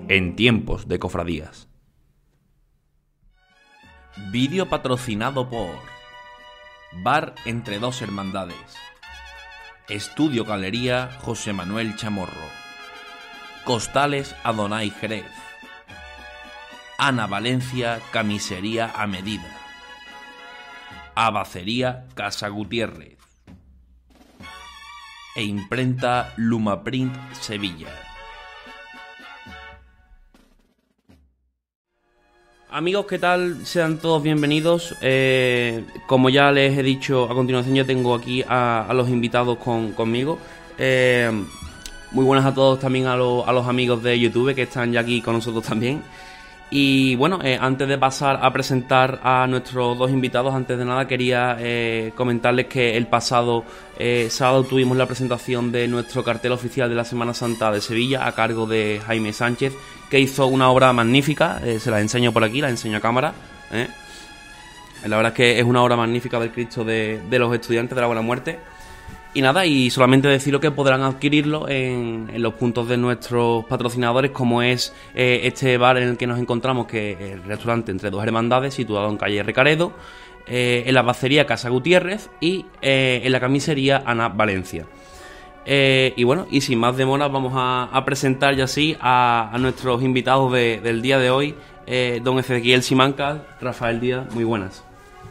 en tiempos de cofradías. Vídeo patrocinado por Bar Entre Dos Hermandades, Estudio Galería José Manuel Chamorro, Costales Adonai Jerez, Ana Valencia Camisería a Medida, Abacería Casa Gutiérrez e Imprenta Lumaprint Sevilla. Amigos, ¿qué tal? Sean todos bienvenidos. Como ya les he dicho, a continuación ya tengo aquí a los invitados conmigo. Muy buenas a todos, también a los amigos de YouTube que están ya aquí con nosotros también. Y bueno, antes de pasar a presentar a nuestros dos invitados, antes de nada quería comentarles que el pasado sábado tuvimos la presentación de nuestro cartel oficial de la Semana Santa de Sevilla a cargo de Jaime Sánchez, que hizo una obra magnífica. Se la enseño por aquí, la enseño a cámara. La verdad es que es una obra magnífica del Cristo de los estudiantes de la Buena Muerte. Y nada, y solamente deciros que podrán adquirirlo en los puntos de nuestros patrocinadores, como es este bar en el que nos encontramos, que es el restaurante Entre Dos Hermandades, situado en calle Recaredo, en la Abacería Casa Gutiérrez y en la camisería Ana Valencia. Y bueno, y sin más demora vamos a presentar ya así a nuestros invitados del día de hoy, don Ezequiel Simancas, Rafael Díaz. Muy buenas.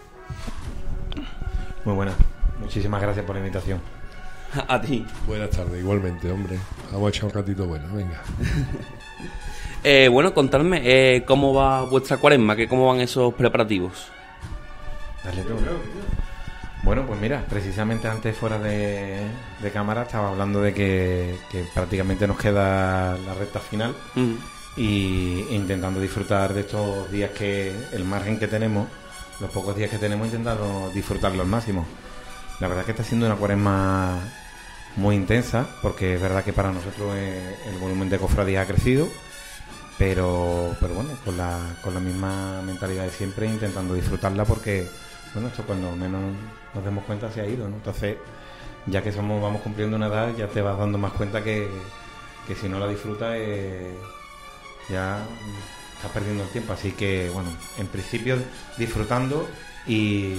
Muy buenas. Muchísimas gracias por la invitación. A ti. Buenas tardes, igualmente, hombre. Vamos a echar un ratito bueno, venga. Bueno, contadme cómo va vuestra cuaresma, cómo van esos preparativos. Dale tú. Bueno, pues mira, precisamente antes fuera de cámara estaba hablando de que prácticamente nos queda la recta final y intentando disfrutar de estos días, que el margen que tenemos, los pocos días que tenemos, intentando disfrutarlo al máximo. La verdad es que está siendo una cuaresma muy intensa, porque es verdad que para nosotros el volumen de cofradías ha crecido, pero bueno, con la misma mentalidad de siempre, intentando disfrutarla, porque bueno, esto cuando menos nos demos cuenta se ha ido, ¿no? Entonces, ya que vamos cumpliendo una edad, ya te vas dando más cuenta que si no la disfrutas ya estás perdiendo el tiempo. Así que bueno, en principio disfrutando y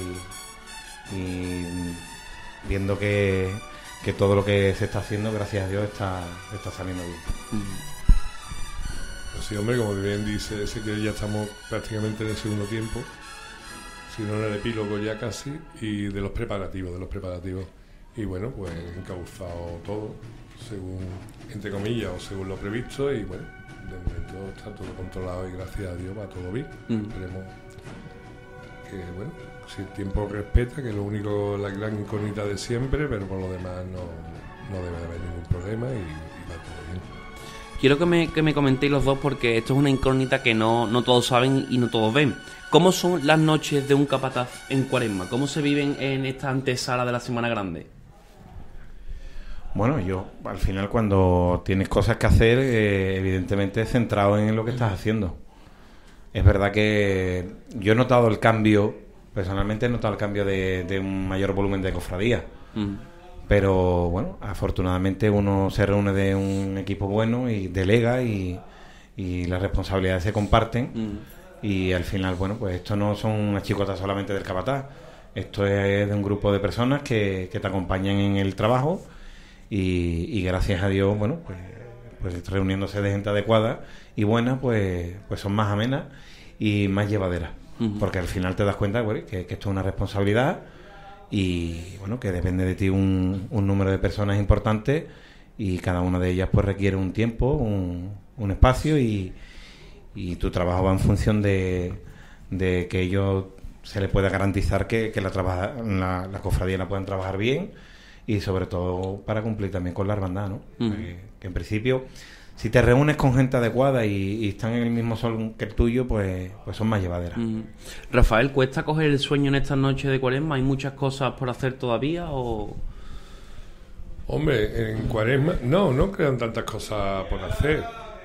viendo que todo lo que se está haciendo, gracias a Dios, está saliendo bien. Pues sí, hombre, como bien dice, sí que ya estamos prácticamente en el segundo tiempo, si no en el epílogo ya casi, y de los preparativos. Y bueno, pues encauzado todo, según, entre comillas, o según lo previsto, y bueno, de momento está todo controlado y gracias a Dios va todo bien. Esperemos que, bueno, si el tiempo respeta, que es lo único, la gran incógnita de siempre, pero por lo demás no debe de haber ningún problema y va todo bien. Quiero que me comentéis los dos, porque esto es una incógnita que no todos saben y no todos ven. ¿Cómo son las noches de un capataz en cuaresma? ¿Cómo se viven en esta antesala de la Semana Grande? Bueno, yo al final, cuando tienes cosas que hacer, evidentemente centrado en lo que estás haciendo. Es verdad que yo he notado el cambio, personalmente he notado el cambio de un mayor volumen de cofradías. Pero bueno, afortunadamente uno se reúne de un equipo bueno y delega y las responsabilidades se comparten. Y al final, bueno, pues esto no son unas chicotas solamente del capataz. Esto es de un grupo de personas que te acompañan en el trabajo y gracias a Dios, bueno, pues reuniéndose de gente adecuada y buena, pues son más amenas y más llevaderas. Porque al final te das cuenta, bueno, que esto es una responsabilidad y bueno, que depende de ti un número de personas importante, y cada una de ellas pues requiere un tiempo, un espacio, y tu trabajo va en función de que ellos se les pueda garantizar que la cofradía la puedan trabajar bien, y sobre todo para cumplir también con la hermandad, ¿no? Que en principio, si te reúnes con gente adecuada y están en el mismo sol que el tuyo, pues son más llevaderas. Rafael, ¿cuesta coger el sueño en estas noches de cuaresma? ¿Hay muchas cosas por hacer todavía o...? Hombre, en cuaresma no quedan tantas cosas por hacer.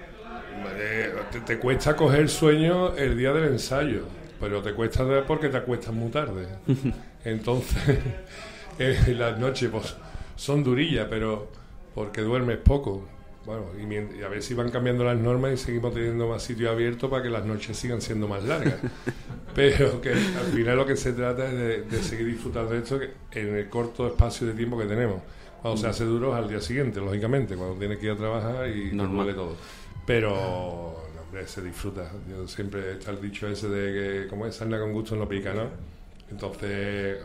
Te cuesta coger sueño el día del ensayo, pero te cuesta porque te acuestas muy tarde. Entonces, las noches pues son durillas, pero porque duermes poco. Bueno, y a ver si van cambiando las normas y seguimos teniendo más sitios abiertos para que las noches sigan siendo más largas. Pero que al final lo que se trata es de seguir disfrutando de esto en el corto espacio de tiempo que tenemos. Cuando se hace duro es al día siguiente, lógicamente, cuando tienes que ir a trabajar y te duele todo. Pero, no, hombre, se disfruta. Yo siempre está el dicho ese de que, como es sarna con gusto no pica, ¿no? Entonces,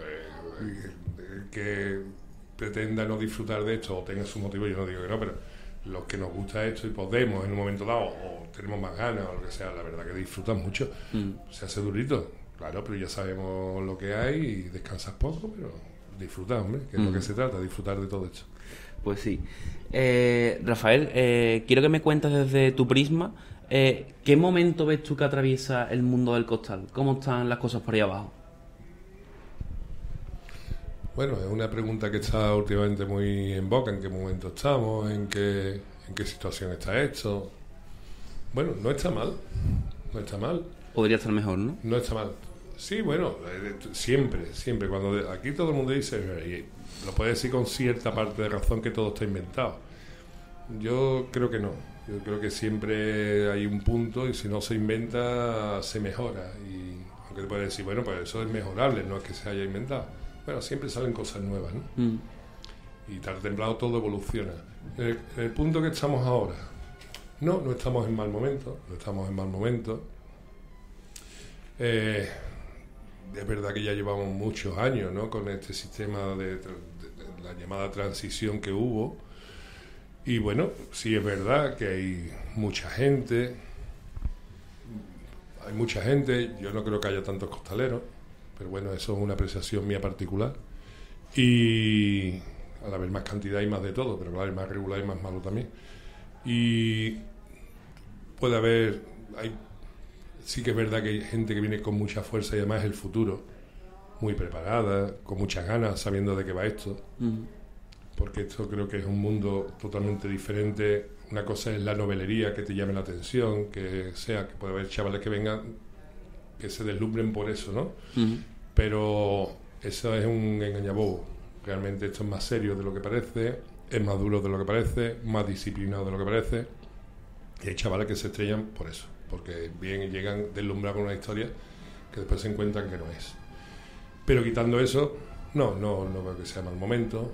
que pretenda no disfrutar de esto o tenga su motivo, yo no digo que no, pero los que nos gusta esto y podemos en un momento dado o tenemos más ganas o lo que sea, la verdad que disfrutan mucho. Se hace durito, claro, pero ya sabemos lo que hay y descansas poco, pero disfrutar, hombre, que es lo que se trata, disfrutar de todo esto. Pues sí. Rafael, quiero que me cuentes desde tu prisma, ¿qué momento ves tú que atraviesa el mundo del costal? ¿Cómo están las cosas por ahí abajo? Bueno, es una pregunta que está últimamente muy en boca, en qué momento estamos, en qué situación está esto. Bueno, no está mal, no está mal. Podría estar mejor, ¿no? No está mal. Sí, bueno, siempre, cuando aquí todo el mundo dice, y lo puede decir con cierta parte de razón, que todo está inventado. Yo creo que no. Yo creo que siempre hay un punto y si no se inventa, se mejora. Y aunque te puedes decir, bueno, pues eso es mejorable, no es que se haya inventado. Bueno, siempre salen cosas nuevas, ¿no? Y tarde o temprano todo evoluciona. En el punto que estamos ahora, no estamos en mal momento, es verdad que ya llevamos muchos años, ¿no?, con este sistema de la llamada transición que hubo. Y bueno, sí es verdad que hay mucha gente, yo no creo que haya tantos costaleros, pero bueno, eso es una apreciación mía particular. Y al haber más cantidad y más de todo, pero claro, hay más regular y más malo también. Y puede haber, sí que es verdad que hay gente que viene con mucha fuerza y además es el futuro, muy preparada, con muchas ganas, sabiendo de qué va esto. Porque esto creo que es un mundo totalmente diferente. Una cosa es la novelería, que te llame la atención, que puede haber chavales que vengan, que se deslumbren por eso, ¿no? Pero eso es un engañabobo. Realmente esto es más serio de lo que parece, es más duro de lo que parece, más disciplinado de lo que parece. Y hay chavales que se estrellan por eso, porque bien llegan deslumbrados con una historia que después se encuentran que no es. Pero quitando eso, no creo que sea mal momento.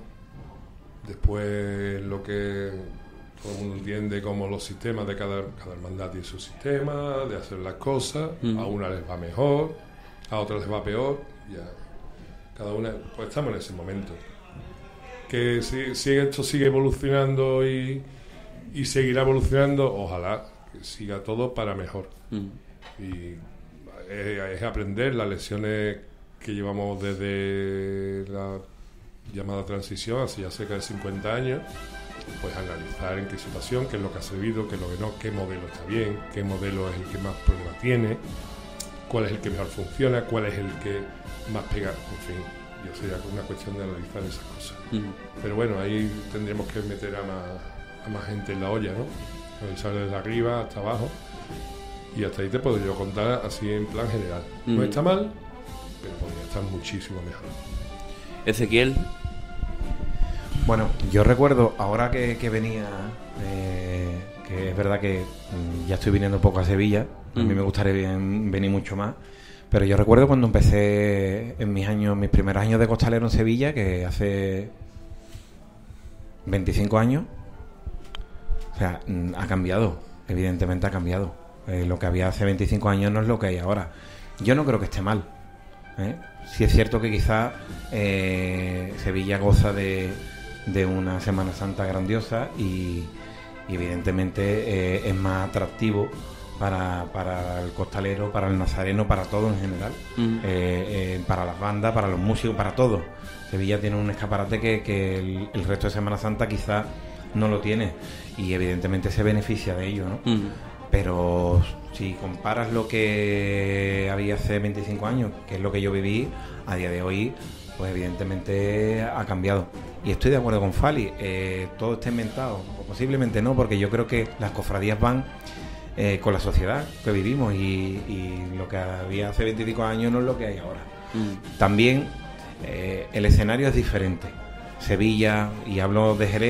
Después lo que todo el mundo entiende como los sistemas de cada hermandad tiene su sistema de hacer las cosas. A una les va mejor, a otra les va peor. Ya cada una, pues estamos en ese momento. Que si esto sigue evolucionando y seguirá evolucionando, ojalá que siga todo para mejor. Y es aprender las lecciones que llevamos desde la llamada transición, hace ya cerca de 50 años, pues analizar en qué situación, qué es lo que ha servido, qué es lo que no, qué modelo está bien, qué modelo es el que más problemas tiene, cuál es el que mejor funciona, cuál es el que más pega, en fin, yo sería una cuestión de analizar esas cosas. Pero bueno, ahí tendríamos que meter a más gente en la olla, ¿no? Analizar desde arriba hasta abajo, y hasta ahí te puedo yo contar así en plan general. No está mal, pero podría estar muchísimo mejor. Ezequiel. Bueno, yo recuerdo, ahora que venía, que es verdad que ya estoy viniendo un poco a Sevilla, a mí me gustaría venir mucho más, pero yo recuerdo cuando empecé en mis primeros años de costalero en Sevilla, que hace 25 años, o sea, ha cambiado, evidentemente ha cambiado. Lo que había hace 25 años no es lo que hay ahora. Yo no creo que esté mal, Sí es cierto que quizá Sevilla goza de una Semana Santa grandiosa y evidentemente es más atractivo para el costalero, para el nazareno, para todo en general, para las bandas, para los músicos, para todo. Sevilla tiene un escaparate que el resto de Semana Santa quizá no lo tiene y evidentemente se beneficia de ello, ¿no? Pero si comparas lo que había hace 25 años, que es lo que yo viví, a día de hoy, pues evidentemente ha cambiado. Y estoy de acuerdo con Fali, todo está inventado, o posiblemente no, porque yo creo que las cofradías van con la sociedad que vivimos y lo que había hace 25 años no es lo que hay ahora. También el escenario es diferente. Sevilla, y hablo de Jerez,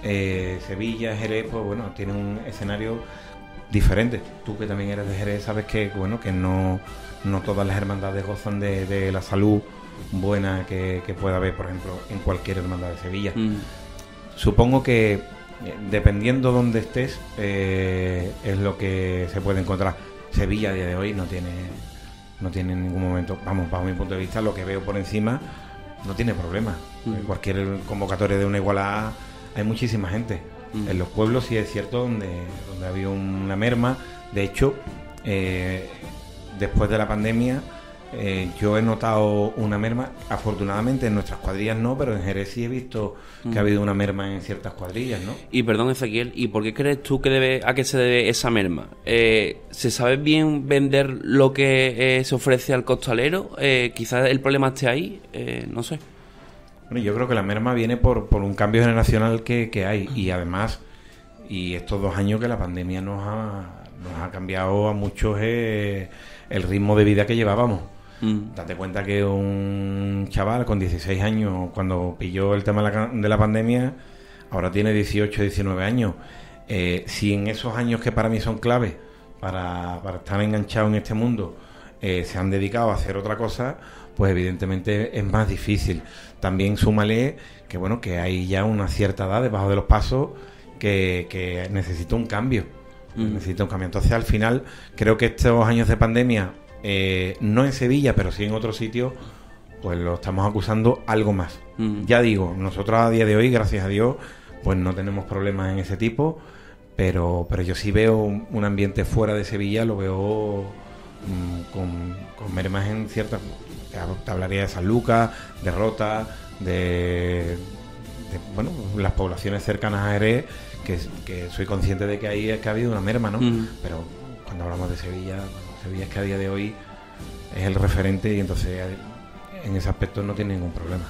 Sevilla, Jerez, pues bueno, tienen un escenario diferente. Tú que también eres de Jerez sabes que bueno, que no todas las hermandades gozan de la salud buena que pueda haber, por ejemplo, en cualquier hermandad de Sevilla. Supongo que dependiendo dónde estés es lo que se puede encontrar. Sevilla a día de hoy no tiene en ningún momento, vamos, bajo mi punto de vista, lo que veo por encima no tiene problema. Cualquier convocatoria de una igualada hay muchísima gente. En los pueblos sí es cierto donde ha habido una merma. De hecho, después de la pandemia yo he notado una merma. Afortunadamente en nuestras cuadrillas no, pero en Jerez sí he visto que ha habido una merma en ciertas cuadrillas, ¿no? Y perdón, Ezequiel, ¿y por qué crees tú que a qué se debe esa merma? ¿Se sabe bien vender lo que se ofrece al costalero? Quizás el problema esté ahí, no sé. Bueno, yo creo que la merma viene por un cambio generacional que hay, y además, y estos 2 años que la pandemia nos ha cambiado a muchos el ritmo de vida que llevábamos. Date cuenta que un chaval con 16 años, cuando pilló el tema de la pandemia, ahora tiene 18, 19 años. Si en esos años que para mí son clave para estar enganchado en este mundo, se han dedicado a hacer otra cosa, pues evidentemente es más difícil. También súmale que bueno, que hay ya una cierta edad debajo de los pasos que necesita un cambio. Necesita un cambio. Entonces, al final, creo que estos años de pandemia, no en Sevilla, pero sí en otros sitios, pues lo estamos acusando algo más. Ya digo, nosotros a día de hoy, gracias a Dios, pues no tenemos problemas en ese tipo, pero yo sí veo un ambiente fuera de Sevilla, lo veo con mermas en ciertas... Te hablaría de San Lucas, de Rota, de bueno, las poblaciones cercanas a Jerez, que soy consciente de que ahí es que ha habido una merma, ¿no? Pero cuando hablamos de Sevilla es que a día de hoy es el referente, y entonces en ese aspecto no tiene ningún problema.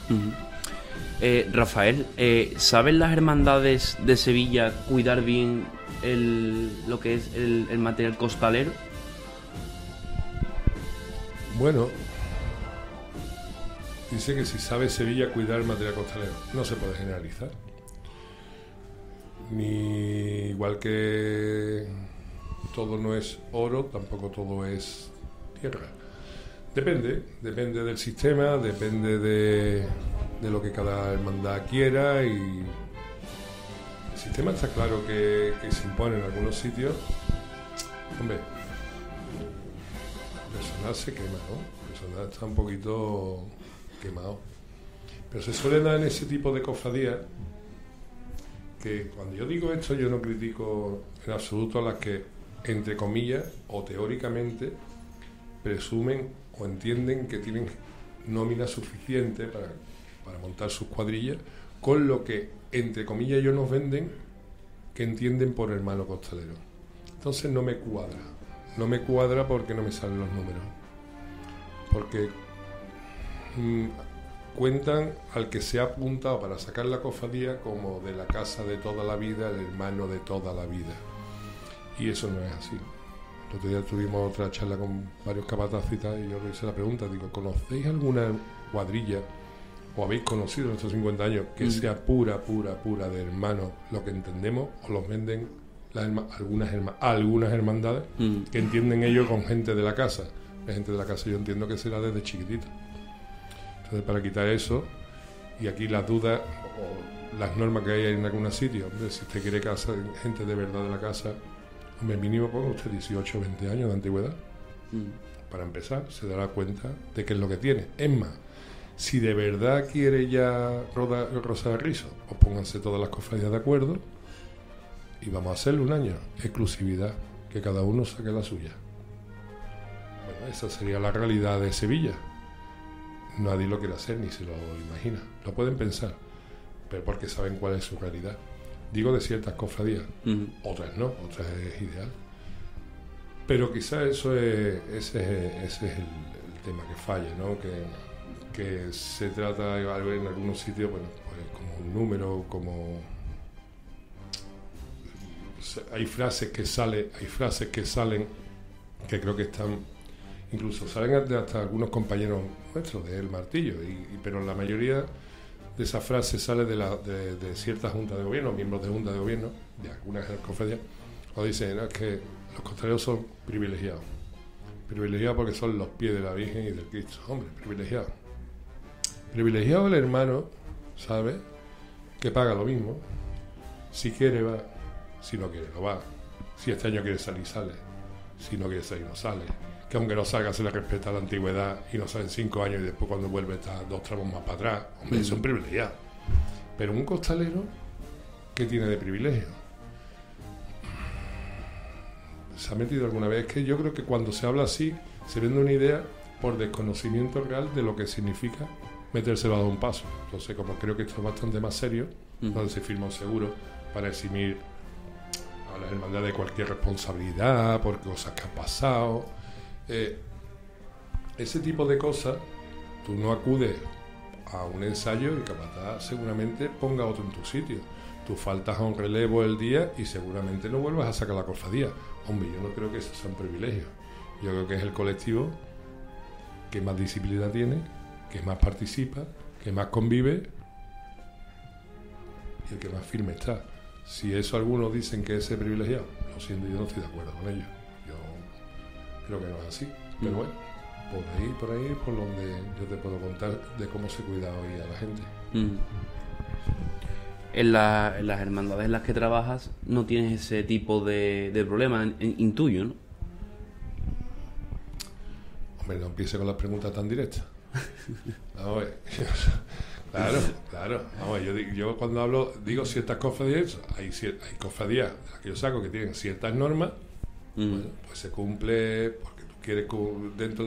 Rafael, ¿saben las hermandades de Sevilla cuidar bien lo que es el material costalero? Bueno, dice que si sabe Sevilla cuidar el material costalero, no se puede generalizar. Ni igual que todo no es oro, tampoco todo es tierra. Depende del sistema, depende de lo que cada hermandad quiera, y el sistema está claro que se impone en algunos sitios. Hombre, el personal se quema, ¿no? El personal está un poquito quemado. Pero se suele dar en ese tipo de cofradías que, cuando yo digo esto, yo no critico en absoluto a las que, entre comillas, o teóricamente, presumen o entienden que tienen nómina suficiente para montar sus cuadrillas, con lo que, entre comillas, ellos nos venden, que entienden por hermano costalero. Entonces no me cuadra porque no me salen los números, porque cuentan al que se ha apuntado para sacar la cofradía como de la casa de toda la vida, el hermano de toda la vida, y eso no es así. El otro día tuvimos otra charla con varios capataces y tal, y yo le hice la pregunta, digo, ¿conocéis alguna cuadrilla, o habéis conocido en estos 50 años, que sea pura de hermanos, lo que entendemos, o los venden algunas hermandades, que entienden ellos con gente de la casa? La gente de la casa yo entiendo que será desde chiquitito. Entonces, para quitar eso, y aquí las dudas o las normas que hay en algunos sitios, si usted quiere casa, gente de verdad de la casa, hombre, mínimo ponga usted 18 o 20 años de antigüedad. Para empezar, se dará cuenta de qué es lo que tiene. Es más, si de verdad quiere ya Rosa de Rizo, pues pónganse todas las cofradías de acuerdo y vamos a hacerle un año, exclusividad, que cada uno saque la suya. Bueno, esa sería la realidad de Sevilla. Nadie lo quiere hacer ni se lo imagina. Lo pueden pensar, pero porque saben cuál es su realidad. Digo de ciertas cofradías, otras no, otras es ideal. Pero quizás ese es el tema que falla, ¿no? Que se trata en algunos sitios, bueno, pues como un número, como hay frases que salen que creo que están, incluso salen hasta algunos compañeros nuestros del Martillo, pero la mayoría de esa frase sale de ciertas juntas de gobierno, miembros de juntas de gobierno, de algunas cofradías, o dicen, ¿no?, es que los costaleros son privilegiados. Privilegiados porque son los pies de la Virgen y del Cristo. Hombre, privilegiados. Privilegiado el hermano, ¿sabe?, que paga lo mismo. Si quiere va, si no quiere no va. Si este año quiere salir, sale. Si no quiere salir, no sale. Que aunque no salga, se le respeta la antigüedad y no salen 5 años y después cuando vuelve está 2 tramos más para atrás. Hombre, son privilegiados. Pero un costalero, ¿qué tiene de privilegio? ¿Se ha metido alguna vez? Es que yo creo que cuando se habla así, se vende una idea por desconocimiento real de lo que significa metérselo a dar un paso. Entonces, como creo que esto es bastante más serio, donde se firma un seguro para eximir a las hermandades de cualquier responsabilidad por cosas que han pasado, ese tipo de cosas, tú no acudes a un ensayo y el capataz seguramente ponga otro en tu sitio. Tú faltas a un relevo el día y seguramente no vuelvas a sacar la cofradía. Hombre, yo no creo que eso sea un privilegio. Yo creo que es el colectivo que más disciplina tiene, que más participa, que más convive y el que más firme está. Si eso algunos dicen que es privilegiado, lo siento, yo no estoy de acuerdo con ellos. Yo creo que no es así. Pero bueno, por ahí es por donde yo te puedo contar de cómo se cuida hoy a la gente. En las hermandades en las que trabajas no tienes ese tipo de problema, intuyo, ¿no? Hombre, no empiece con las preguntas tan directas. Vamos a ver. Claro. Vamos a ver, yo cuando hablo, digo ciertas cofradías, hay cofradías de las que yo saco que tienen ciertas normas, bueno, pues se cumple porque tú quieres dentro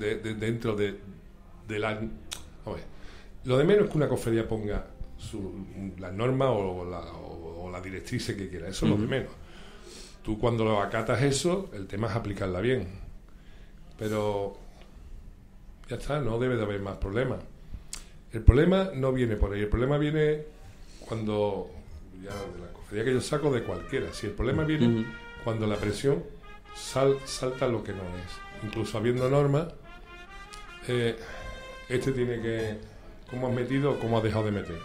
de la... Vamos a ver, lo de menos es que una cofradía ponga las normas o la directriz que quiera, eso es lo de menos. Tú cuando lo acatas eso, el tema es aplicarla bien, pero ya está, no debe de haber más problemas. El problema no viene por ahí, el problema viene cuando, ya de la cofradía que yo saco de cualquiera, si el problema viene cuando la presión salta lo que no es, incluso habiendo normas, este tiene que, ¿cómo has metido o cómo has dejado de meter?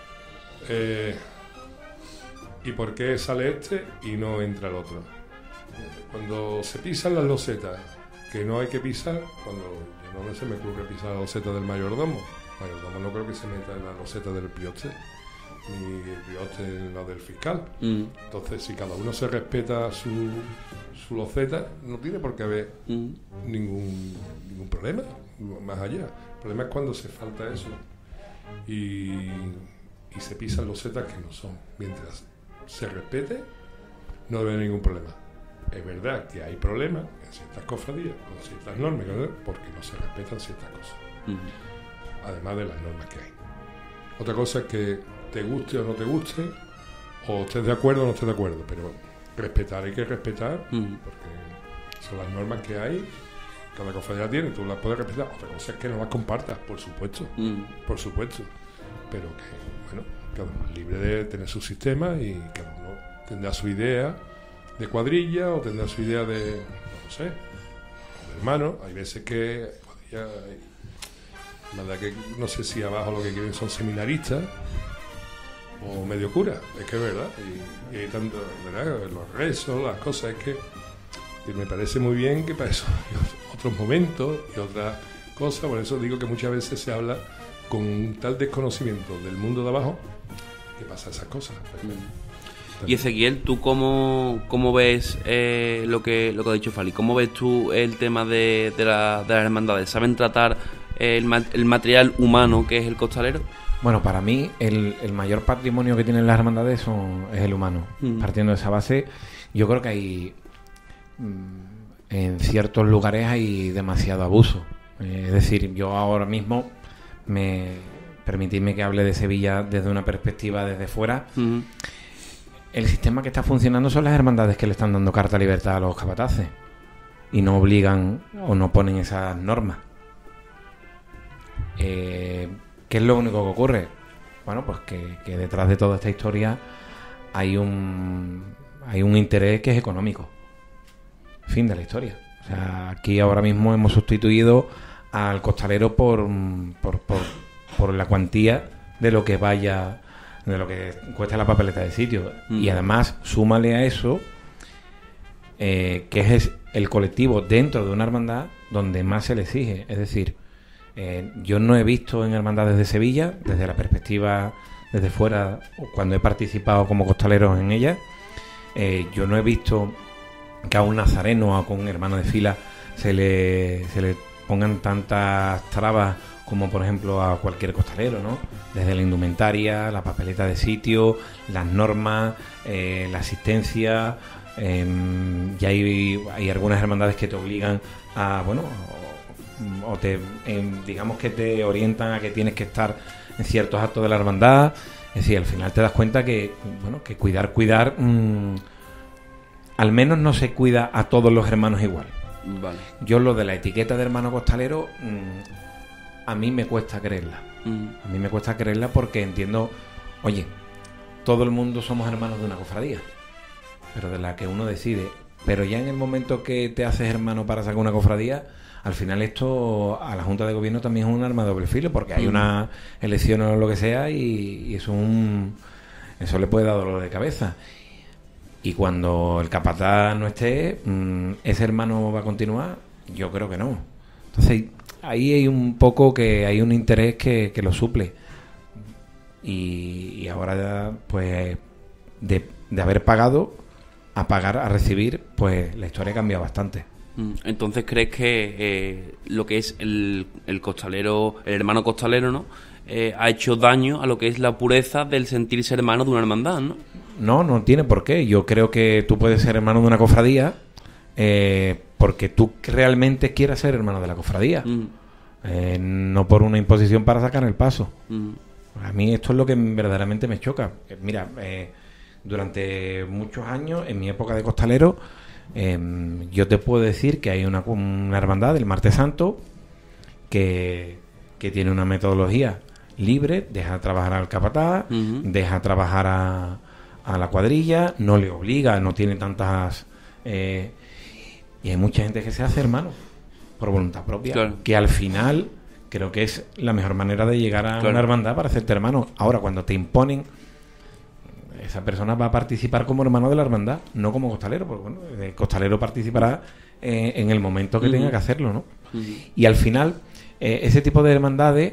¿Y por qué sale este y no entra el otro? Cuando se pisan las losetas que no hay que pisar, cuando no se me ocurre pisar la loseta del mayordomo no creo que se meta en la loseta del prioste, ni el prioste en la del fiscal. Entonces, si cada uno se respeta su loseta, no tiene por qué haber ningún problema más allá. El problema es cuando se falta eso y se pisan losetas que no son. Mientras se respete, no debe haber ningún problema. Es verdad que hay problemas en ciertas cofradías, con ciertas normas, porque no se respetan ciertas cosas. Además de las normas que hay. Otra cosa es que te guste o no te guste, o estés de acuerdo o no estés de acuerdo, pero respetar hay que respetar, porque son las normas que hay, cada cofradía tiene, tú las puedes respetar. Otra cosa es que no las compartas, por supuesto, pero que, bueno, cada uno es libre de tener su sistema y cada uno tendrá su idea de cuadrilla o tendrá su idea de, no sé, de hermano. Hay veces que la verdad que no sé si abajo lo que quieren son seminaristas o medio curas, es que es verdad, y hay tanto, ¿verdad?, los rezos, las cosas, es que me parece muy bien que para eso hay otros momentos y otras cosas. Por eso digo que muchas veces se habla con un tal desconocimiento del mundo de abajo que pasa esas cosas. Y Ezequiel, ¿tú cómo ves lo que ha dicho Fali? ¿Cómo ves tú el tema de las hermandades? ¿Saben tratar el material humano que es el costalero? Bueno, para mí el mayor patrimonio que tienen las hermandades es el humano. Partiendo de esa base, yo creo que hay en ciertos lugares hay demasiado abuso. Es decir, yo ahora mismo permitidme que hable de Sevilla desde una perspectiva desde fuera. El sistema que está funcionando son las hermandades que le están dando carta libertad a los capataces y no obligan o no ponen esas normas. ¿Qué es lo único que ocurre? Bueno, pues que detrás de toda esta historia hay un interés que es económico. Fin de la historia. O sea, aquí ahora mismo hemos sustituido al costalero por la cuantía de lo que cuesta la papeleta de sitio. Y además, súmale a eso que es el colectivo dentro de una hermandad donde más se le exige. Es decir, yo no he visto en hermandades de Sevilla, desde la perspectiva, desde fuera, cuando he participado como costalero en ellas, yo no he visto que a un nazareno o con un hermano de fila se le pongan tantas trabas como por ejemplo a cualquier costalero, ¿no? Desde la indumentaria, la papeleta de sitio, las normas, la asistencia. Y hay algunas hermandades que te obligan a, bueno, o digamos que te orientan a que tienes que estar en ciertos actos de la hermandad. Es decir, al final te das cuenta que, bueno, que cuidar, al menos no se cuida a todos los hermanos igual. Vale. Yo lo de la etiqueta de hermano costalero, a mí me cuesta creerla. A mí me cuesta creerla porque entiendo, oye, todo el mundo somos hermanos de una cofradía, pero de la que uno decide. Pero ya en el momento que te haces hermano para sacar una cofradía, al final esto a la Junta de Gobierno también es un arma de doble filo, porque hay una elección o lo que sea y eso le puede dar dolor de cabeza. Y cuando el capataz no esté, ¿ese hermano va a continuar? Yo creo que no. Entonces ahí hay un poco que hay un interés que lo suple. Y ahora ya, pues de haber pagado a pagar a recibir, pues la historia cambia bastante. Entonces, ¿crees que lo que es el costalero, el hermano costalero, ¿no? Ha hecho daño a lo que es la pureza del sentirse hermano de una hermandad, ¿no? No tiene por qué. Yo creo que tú puedes ser hermano de una cofradía porque tú realmente quieras ser hermano de la cofradía. No por una imposición para sacar el paso. A mí esto es lo que verdaderamente me choca. Mira, durante muchos años, en mi época de costalero, yo te puedo decir que hay una hermandad del Martes Santo que tiene una metodología libre, deja trabajar al capataz, deja trabajar a la cuadrilla, no le obliga, no tiene tantas... y hay mucha gente que se hace hermano por voluntad propia, claro, que al final creo que es la mejor manera de llegar a una hermandad para hacerte hermano. Ahora, cuando te imponen, esa persona va a participar como hermano de la hermandad, no como costalero, porque bueno, el costalero participará en el momento que tenga que hacerlo, ¿no? Y al final, ese tipo de hermandades,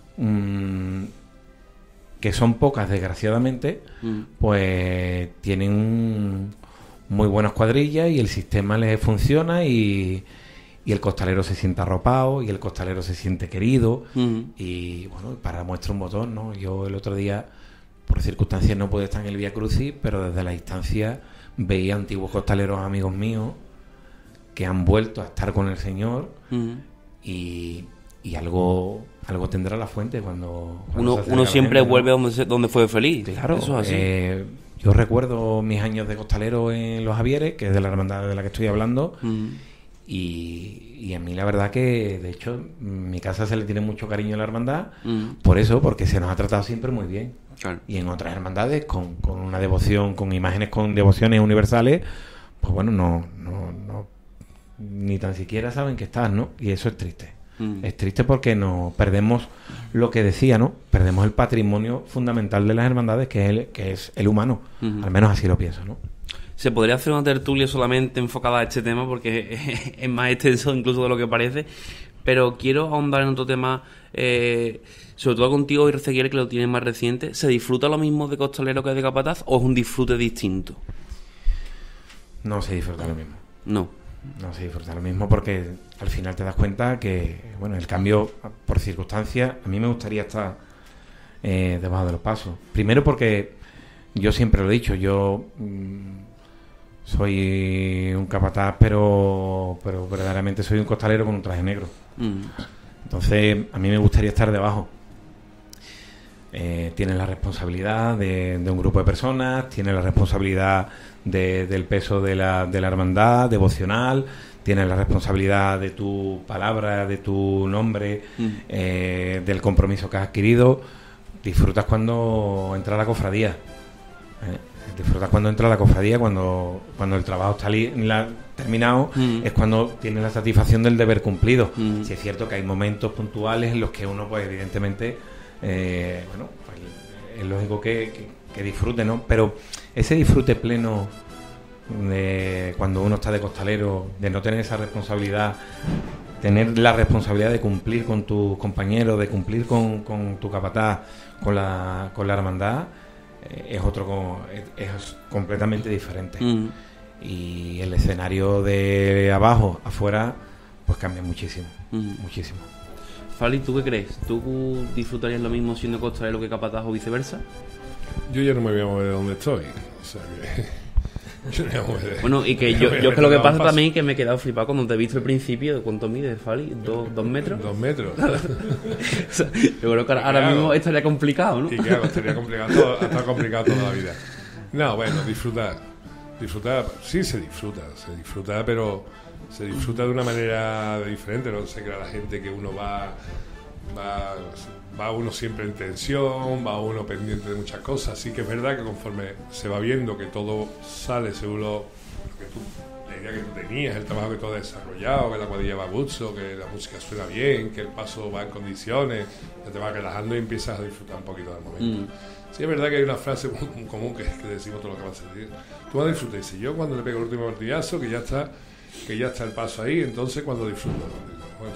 que son pocas desgraciadamente, pues tienen muy buenas cuadrillas y el sistema les funciona y el costalero se siente arropado y el costalero se siente querido. Y bueno, para muestra un botón, ¿no? Yo el otro día, por circunstancias, no pude estar en el Vía Crucis, pero desde la distancia veía antiguos costaleros amigos míos que han vuelto a estar con el Señor y algo tendrá la fuente cuando uno siempre vuelve donde fue feliz. Claro, eso es así. Yo recuerdo mis años de costalero en Los Javieres, que es de la hermandad de la que estoy hablando, y a mí la verdad que, de hecho, en mi casa se le tiene mucho cariño a la hermandad, por eso, porque se nos ha tratado siempre muy bien. Claro. Y en otras hermandades, con una devoción, con imágenes, con devociones universales, pues bueno, no ni tan siquiera saben que estás, ¿no? Y eso es triste. Es triste porque nos perdemos lo que decía, ¿no? Perdemos el patrimonio fundamental de las hermandades, que es el humano. Al menos así lo pienso, ¿no? Se podría hacer una tertulia solamente enfocada a este tema porque es más extenso incluso de lo que parece, pero quiero ahondar en otro tema, sobre todo contigo y Recequiel, que lo tienes más reciente. ¿Se disfruta lo mismo de costalero que de capataz o es un disfrute distinto? No se disfruta lo mismo. No se disfruta lo mismo porque al final te das cuenta que, bueno, el cambio por circunstancias, a mí me gustaría estar debajo de los pasos. Primero porque yo siempre lo he dicho, yo soy un capataz, pero verdaderamente soy un costalero con un traje negro. Entonces, a mí me gustaría estar debajo. Tienes la responsabilidad de un grupo de personas, tienes la responsabilidad del peso de la hermandad devocional, tienes la responsabilidad de tu palabra, de tu nombre, del compromiso que has adquirido. Disfrutas cuando entra la cofradía. Disfrutas cuando entra la cofradía, cuando el trabajo está terminado, es cuando tienes la satisfacción del deber cumplido. Si es cierto que hay momentos puntuales en los que uno, pues evidentemente, bueno, pues es lógico que disfrute, ¿no? Pero ese disfrute pleno de cuando uno está de costalero, de no tener esa responsabilidad, tener la responsabilidad de cumplir con tus compañeros, de cumplir con tu capataz, con la hermandad, es completamente diferente. Y el escenario de abajo afuera pues cambia muchísimo, muchísimo. Fali, ¿tú qué crees? ¿Tú disfrutarías lo mismo siendo costalero que capataz o viceversa? Yo ya no me voy a mover de donde estoy, o sea que yo no me voy a mover. Bueno, y que yo es que lo que pasa también es que me he quedado flipado cuando te he visto al principio. ¿Cuánto mide, Fali? ¿2 metros? 2 metros. O sea, yo creo que ahora mismo estaría complicado, ¿no? Y claro, estaría complicado, está complicado toda la vida. No, bueno, disfrutar, sí se disfruta, pero se disfruta de una manera diferente. No se crea la gente que uno va uno siempre en tensión, va uno pendiente de muchas cosas. Sí que es verdad que conforme se va viendo que todo sale según la idea que tú tenías, el trabajo que tú has desarrollado, que la cuadrilla va a gusto, que la música suena bien, que el paso va en condiciones, ya te vas relajando y empiezas a disfrutar un poquito del momento. Sí, es verdad que hay una frase común que decimos todo lo que vas a decir. Tú vas a disfrutar. Y si yo cuando le pego el último martillazo, que ya está el paso ahí, entonces cuando disfruto. Bueno,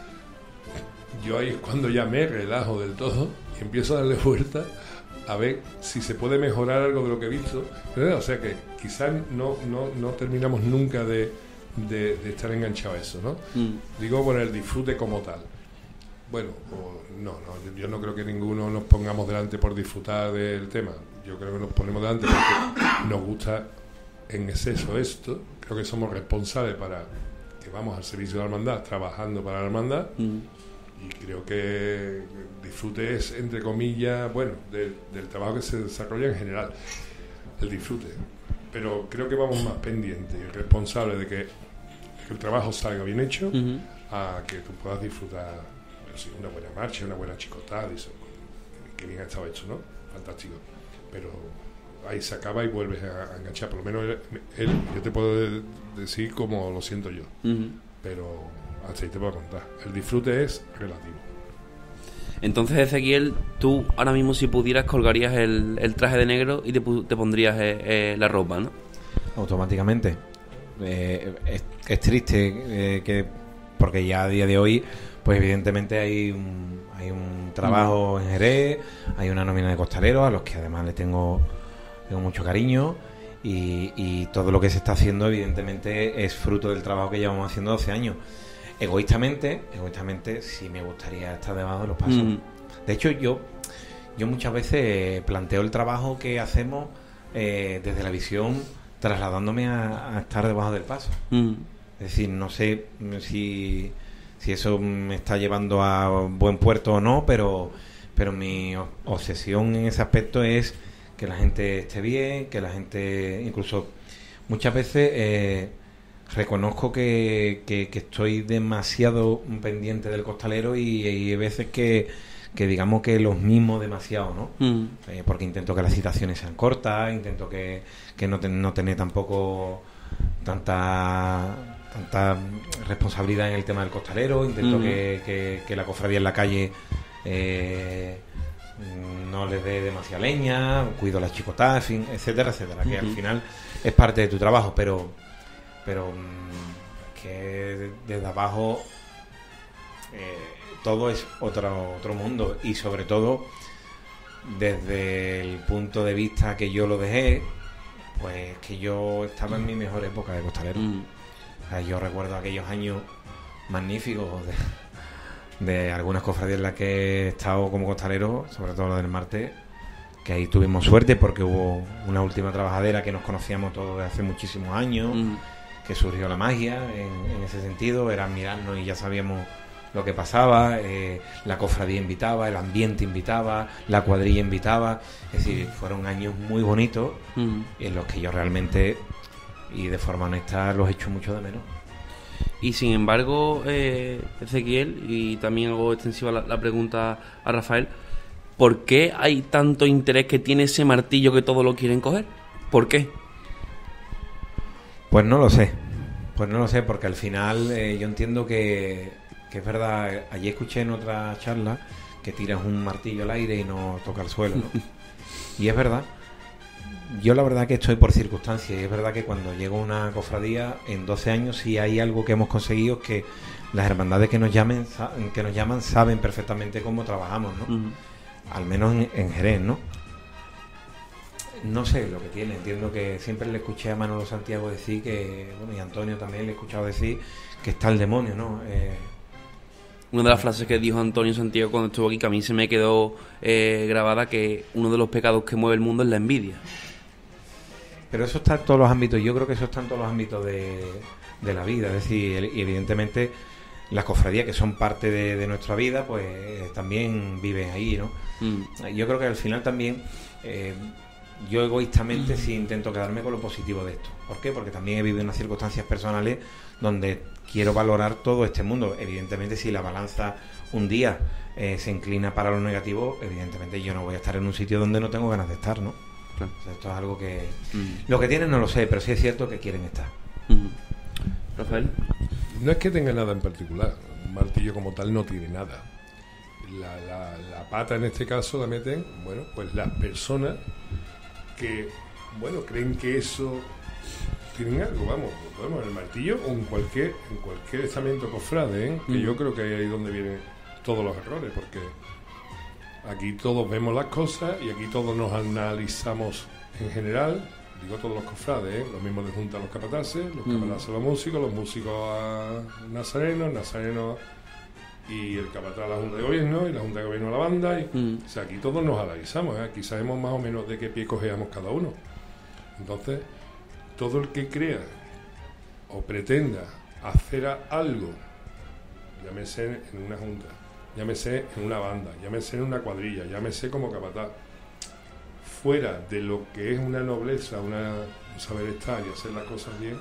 yo ahí es cuando ya me relajo del todo y empiezo a darle vuelta a ver si se puede mejorar algo de lo que he visto. O sea que quizás no terminamos nunca de estar enganchados a eso, ¿no? Digo, por el disfrute como tal. Bueno, yo no creo que ninguno nos pongamos delante por disfrutar del tema. Yo creo que nos ponemos delante porque nos gusta en exceso esto. Creo que somos responsables que vamos al servicio de la hermandad, trabajando para la hermandad. Y creo que disfrute es, entre comillas, bueno, del trabajo que se desarrolla en general, el disfrute. Pero creo que vamos más pendientes y responsables de que el trabajo salga bien hecho, a que tú puedas disfrutar una buena marcha, una buena chicotada, y eso, que bien ha estado hecho, ¿no? Fantástico. Pero ahí se acaba y vuelves a enganchar. Por lo menos yo te puedo decir como lo siento yo. Pero hasta ahí te puedo contar. El disfrute es relativo. Entonces, Ezequiel, tú ahora mismo si pudieras colgarías el traje de negro y te pondrías la ropa, ¿no? Automáticamente. Es triste porque ya a día de hoy, pues evidentemente hay un trabajo en Jerez, hay una nómina de costaleros a los que además le tengo mucho cariño. Y todo lo que se está haciendo evidentemente es fruto del trabajo que llevamos haciendo 12 años. Egoístamente sí me gustaría estar debajo de los pasos. De hecho, yo muchas veces planteo el trabajo que hacemos desde la visión, trasladándome a estar debajo del paso. Es decir, no sé si eso me está llevando a buen puerto o no, pero mi obsesión en ese aspecto es que la gente esté bien, que la gente, incluso muchas veces reconozco que estoy demasiado pendiente del costalero y hay veces que digamos que los mimo demasiado, ¿no? Porque intento que las citaciones sean cortas, intento que no tener tampoco tanta responsabilidad en el tema del costalero, intento que la cofradía en la calle no les dé demasiada leña, cuido las chicotadas, en fin, etcétera, que al final es parte de tu trabajo, pero que desde abajo todo es otro mundo, y sobre todo desde el punto de vista que yo lo dejé, pues que yo estaba en mi mejor época de costalero. O sea, yo recuerdo aquellos años magníficos de algunas cofradías en las que he estado como costalero, sobre todo lo del martes, que ahí tuvimos suerte porque hubo una última trabajadera que nos conocíamos todos desde hace muchísimos años, que surgió la magia en ese sentido, era mirarnos y ya sabíamos lo que pasaba, la cofradía invitaba, el ambiente invitaba, la cuadrilla invitaba, es decir, fueron años muy bonitos en los que yo realmente, y de forma honesta, los echo mucho de menos. Y sin embargo, Ezequiel, y también hago extensiva la pregunta a Rafael, ¿por qué hay tanto interés que tiene ese martillo que todos lo quieren coger? ¿Por qué? Pues no lo sé, porque al final yo entiendo que es verdad. Ayer escuché en otra charla que tiras un martillo al aire y no toca el suelo, ¿no? Y es verdad. Yo la verdad que estoy por circunstancias, y es verdad que cuando llego a una cofradía, en 12 años, sí hay algo que hemos conseguido, que las hermandades que nos llaman saben perfectamente cómo trabajamos, ¿no? Al menos en Jerez, ¿no? No sé lo que tiene, entiendo que siempre le escuché a Manolo Santiago decir que, bueno, y a Antonio también le he escuchado decir que está el demonio, ¿no? Una de las frases que dijo Antonio Santiago cuando estuvo aquí, que a mí se me quedó grabada, que uno de los pecados que mueve el mundo es la envidia. Pero eso está en todos los ámbitos, yo creo que eso está en todos los ámbitos de la vida, es decir, y evidentemente las cofradías que son parte de nuestra vida, pues también viven ahí, ¿no? Yo creo que al final también, yo egoístamente sí intento quedarme con lo positivo de esto. ¿Por qué? Porque también he vivido unas circunstancias personales donde quiero valorar todo este mundo. Evidentemente, si la balanza un día se inclina para lo negativo, evidentemente yo no voy a estar en un sitio donde no tengo ganas de estar, ¿no? Claro. O sea, esto es algo que... Lo que tienen no lo sé, pero sí es cierto que quieren estar. Rafael. No es que tenga nada en particular. Un martillo como tal no tiene nada. La pata en este caso la meten, bueno, pues las personas que, bueno, creen que eso tienen algo, vamos, en el martillo o en cualquier estamento cofrade, que yo creo que es ahí donde vienen todos los errores, porque aquí todos vemos las cosas y aquí todos nos analizamos en general, digo todos los cofrades, los mismos de junta a los capataces, los capataces a los músicos a nazarenos y el capataz a la Junta de Gobierno y la Junta de Gobierno a la banda o sea, aquí todos nos analizamos, aquí sabemos más o menos de qué pie cojeamos cada uno. Entonces, todo el que crea o pretenda hacer algo, llámese en una junta, llámese en una banda, llámese en una cuadrilla, llámese como capataz, fuera de lo que es una nobleza, un saber estar y hacer las cosas bien,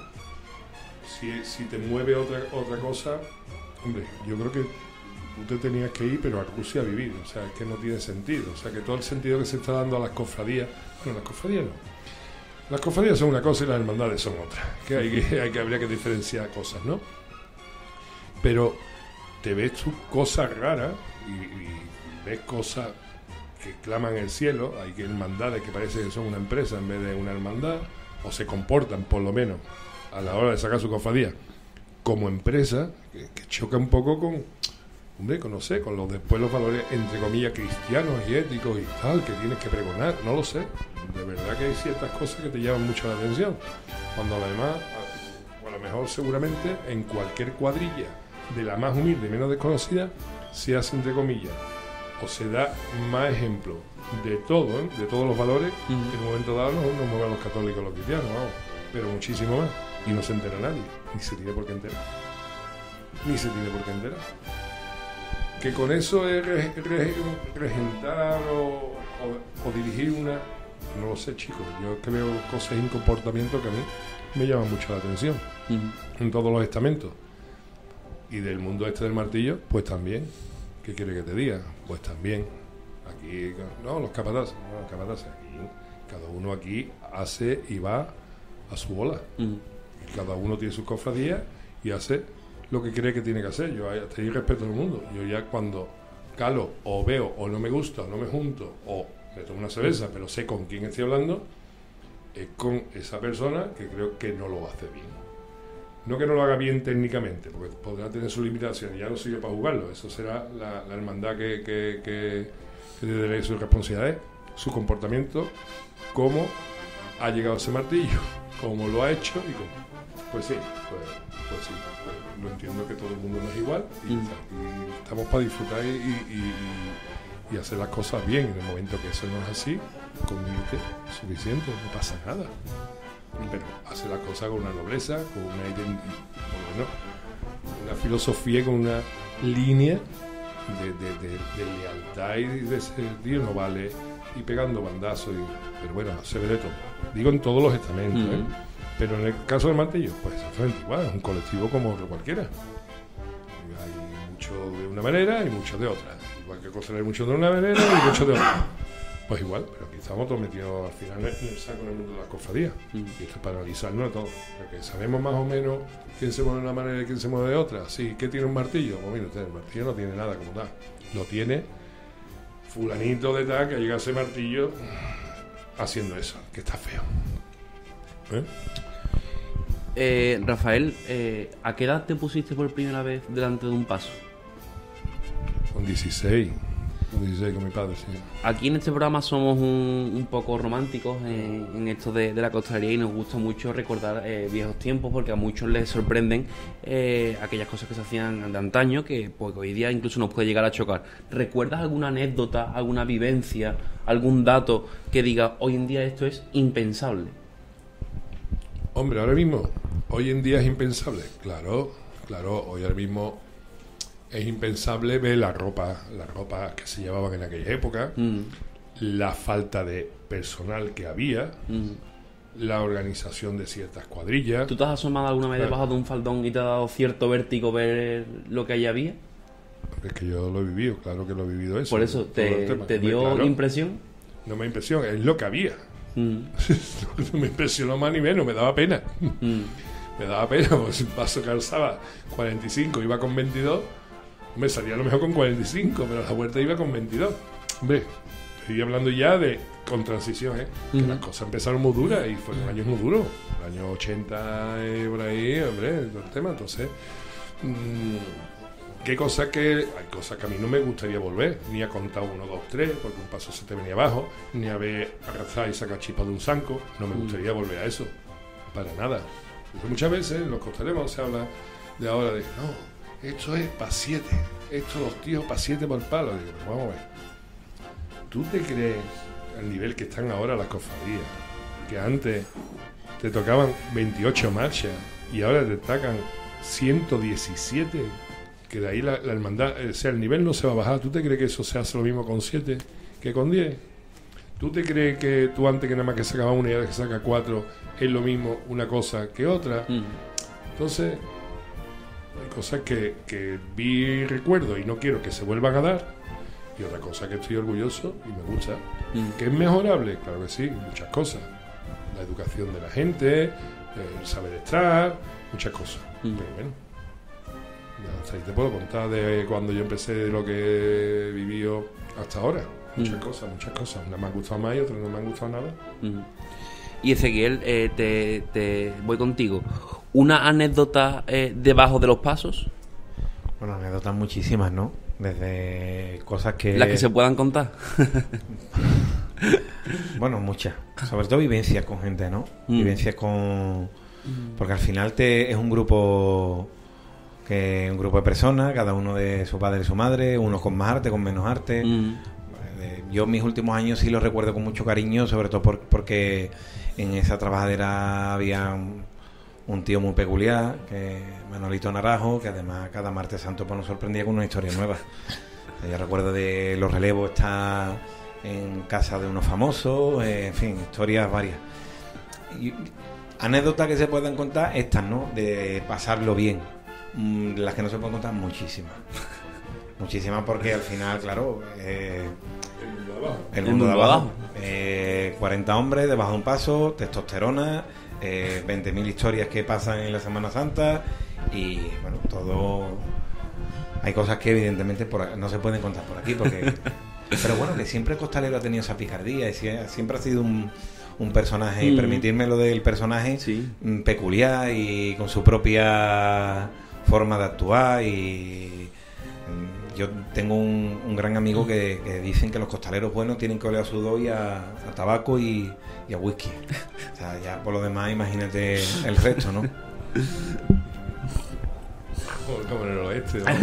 si te mueve otra cosa, hombre, yo creo que tú te tenías que ir, pero a Rusia a vivir, o sea, es que no tiene sentido, o sea, que todo el sentido que se está dando a las cofradías, bueno, las cofradías no, las cofradías son una cosa y las hermandades son otra, que habría que diferenciar cosas, ¿no? Pero te ves tú cosas raras y ves cosas que claman el cielo, hay que hermandades que parece que son una empresa en vez de una hermandad, o se comportan por lo menos a la hora de sacar su cofradía como empresa, que choca un poco con los valores entre comillas cristianos y éticos y tal, que tienes que pregonar, no lo sé, de verdad que hay ciertas cosas que te llaman mucho la atención, cuando además, o a lo mejor seguramente en cualquier cuadrilla de la más humilde y menos desconocida se hace entre comillas o se da más ejemplo de todo, de todos los valores que en un momento dado nos mueven los católicos, los cristianos, vamos, pero muchísimo más, y no se entera nadie, ni se tiene por qué enterar, que con eso es regentar o dirigir una, no lo sé, chicos, yo es que veo cosas y comportamientos que a mí me llaman mucho la atención en todos los estamentos, y del mundo este del martillo, pues también. ¿Qué quiere que te diga? Pues también, aquí, no, los capataces, aquí, cada uno aquí hace y va a su bola. Y cada uno tiene sus cofradías y hace lo que cree que tiene que hacer. Yo hasta ahí respeto al mundo. Yo ya cuando calo o veo o no me gusta o no me junto o me tomo una cerveza, pero sé con quién estoy hablando, es con esa persona que creo que no lo hace bien. No que no lo haga bien técnicamente, porque podrá tener sus limitaciones, ya no sirve para jugarlo, eso será la hermandad que le su responsabilidad, su comportamiento, cómo ha llegado ese martillo, cómo lo ha hecho y cómo. Pues sí, lo entiendo que todo el mundo no es igual y estamos para disfrutar y hacer las cosas bien. En el momento que eso no es así, convierte suficiente, no pasa nada. Pero hace las cosas con una nobleza, con una filosofía, con una línea de lealtad y de sentido, no vale y pegando bandazos, pero bueno, se ve de todo, digo en todos los estamentos, pero en el caso del martillo, pues exactamente igual, es un colectivo como otro cualquiera, hay mucho de una manera y mucho de otra, igual que cosas hay mucho de una manera y mucho de otra. Pues igual, pero aquí estamos todos metidos al final en el saco en el mundo de las cofradías. Y esto es para analizarnos a todos. Porque sabemos más o menos quién se mueve de una manera y quién se mueve de otra. Sí, ¿qué tiene un martillo? Pues mira usted, el martillo no tiene nada como tal. Lo tiene fulanito de tal que llega ese martillo haciendo eso, que está feo. Rafael, ¿a qué edad te pusiste por primera vez delante de un paso? Con 16. Con 16 con mi padre, sí. Aquí en este programa somos un poco románticos en esto de la costalería y nos gusta mucho recordar viejos tiempos porque a muchos les sorprenden aquellas cosas que se hacían de antaño que pues, hoy día incluso nos puede llegar a chocar. ¿Recuerdas alguna anécdota, alguna vivencia, algún dato que diga hoy en día esto es impensable? Hombre, ahora mismo, hoy en día es impensable. Claro, hoy ahora mismo es impensable ver la ropa que se llevaban en aquella época, la falta de personal que había, la organización de ciertas cuadrillas. ¿Tú te has asomado alguna vez debajo de un faldón y te ha dado cierto vértigo ver lo que allí había? Es que yo lo he vivido, claro que lo he vivido eso. Por eso, ¿te dio claro, impresión? No me impresión, es lo que había. No me impresionó más ni menos, me daba pena. Me daba pena, porque si un paso calzaba 45, iba con 22, me salía a lo mejor con 45, pero a la vuelta iba con 22. Hombre, estoy hablando ya de con transición, que las cosas empezaron muy duras y fueron años muy duros. El año 80 por ahí, hombre, todo el tema. Entonces, hay cosas que a mí no me gustaría volver, ni a contar 1, 2, 3, porque un paso se te venía abajo, ni a ver arrastrar y sacar chispas de un zanco. No me gustaría volver a eso, para nada. Porque muchas veces en los costaleros se habla de ahora de, no, esto es para 7, esto los tíos para 7 por palo. Digo, pero vamos a ver, ¿tú te crees al nivel que están ahora las cofradías, que antes te tocaban 28 marchas y ahora te tocan 117? Que de ahí la hermandad, o sea, el nivel no se va a bajar. ¿Tú te crees que eso se hace lo mismo con 7 que con 10? ¿Tú te crees que tú antes que nada más que sacaba una y ahora que saca 4 es lo mismo una cosa que otra? Entonces, hay cosas que vi y recuerdo y no quiero que se vuelvan a dar, y otra cosa que estoy orgulloso y me gusta. ¿Que es mejorable? Claro que sí, muchas cosas. La educación de la gente, el saber estar, muchas cosas. Pero bueno, hasta ahí te puedo contar de cuando yo empecé, de lo que he vivido hasta ahora. Muchas cosas. Una me han gustado más y otras no me han gustado nada. Y Ezequiel, te voy contigo. ¿Una anécdota debajo de los pasos? Bueno, anécdotas muchísimas, ¿no? Desde cosas que... Las que se puedan contar. Bueno, muchas. Sobre todo vivencias con gente, ¿no? Vivencias con... Porque al final es un grupo de personas, cada uno de su padre y su madre, unos con más arte, con menos arte. Yo mis últimos años sí los recuerdo con mucho cariño, sobre todo porque en esa trabajadera había un tío muy peculiar, que Manolito Naranjo, que además cada martes santo pues nos sorprendía con una historia nueva. Yo recuerdo de los relevos, está en casa de unos famosos, en fin, historias varias. Y anécdotas que se pueden contar, estas, ¿no? De pasarlo bien. Las que no se pueden contar, muchísimas. Muchísimas, porque al final, claro, el mundo de abajo. 40 hombres debajo de un paso, testosterona, 20.000 historias que pasan en la Semana Santa y, bueno, todo... Hay cosas que evidentemente no se pueden contar por aquí, porque... Pero bueno, que siempre el costalero ha tenido esa picardía y siempre ha sido un personaje, y permitirme lo del personaje, peculiar y con su propia forma de actuar. Y yo tengo un gran amigo que dicen que los costaleros buenos tienen que oler a sudor y a tabaco y a whisky. O sea, ya por lo demás imagínate el resto, ¿no? Como en el oeste, ¿no?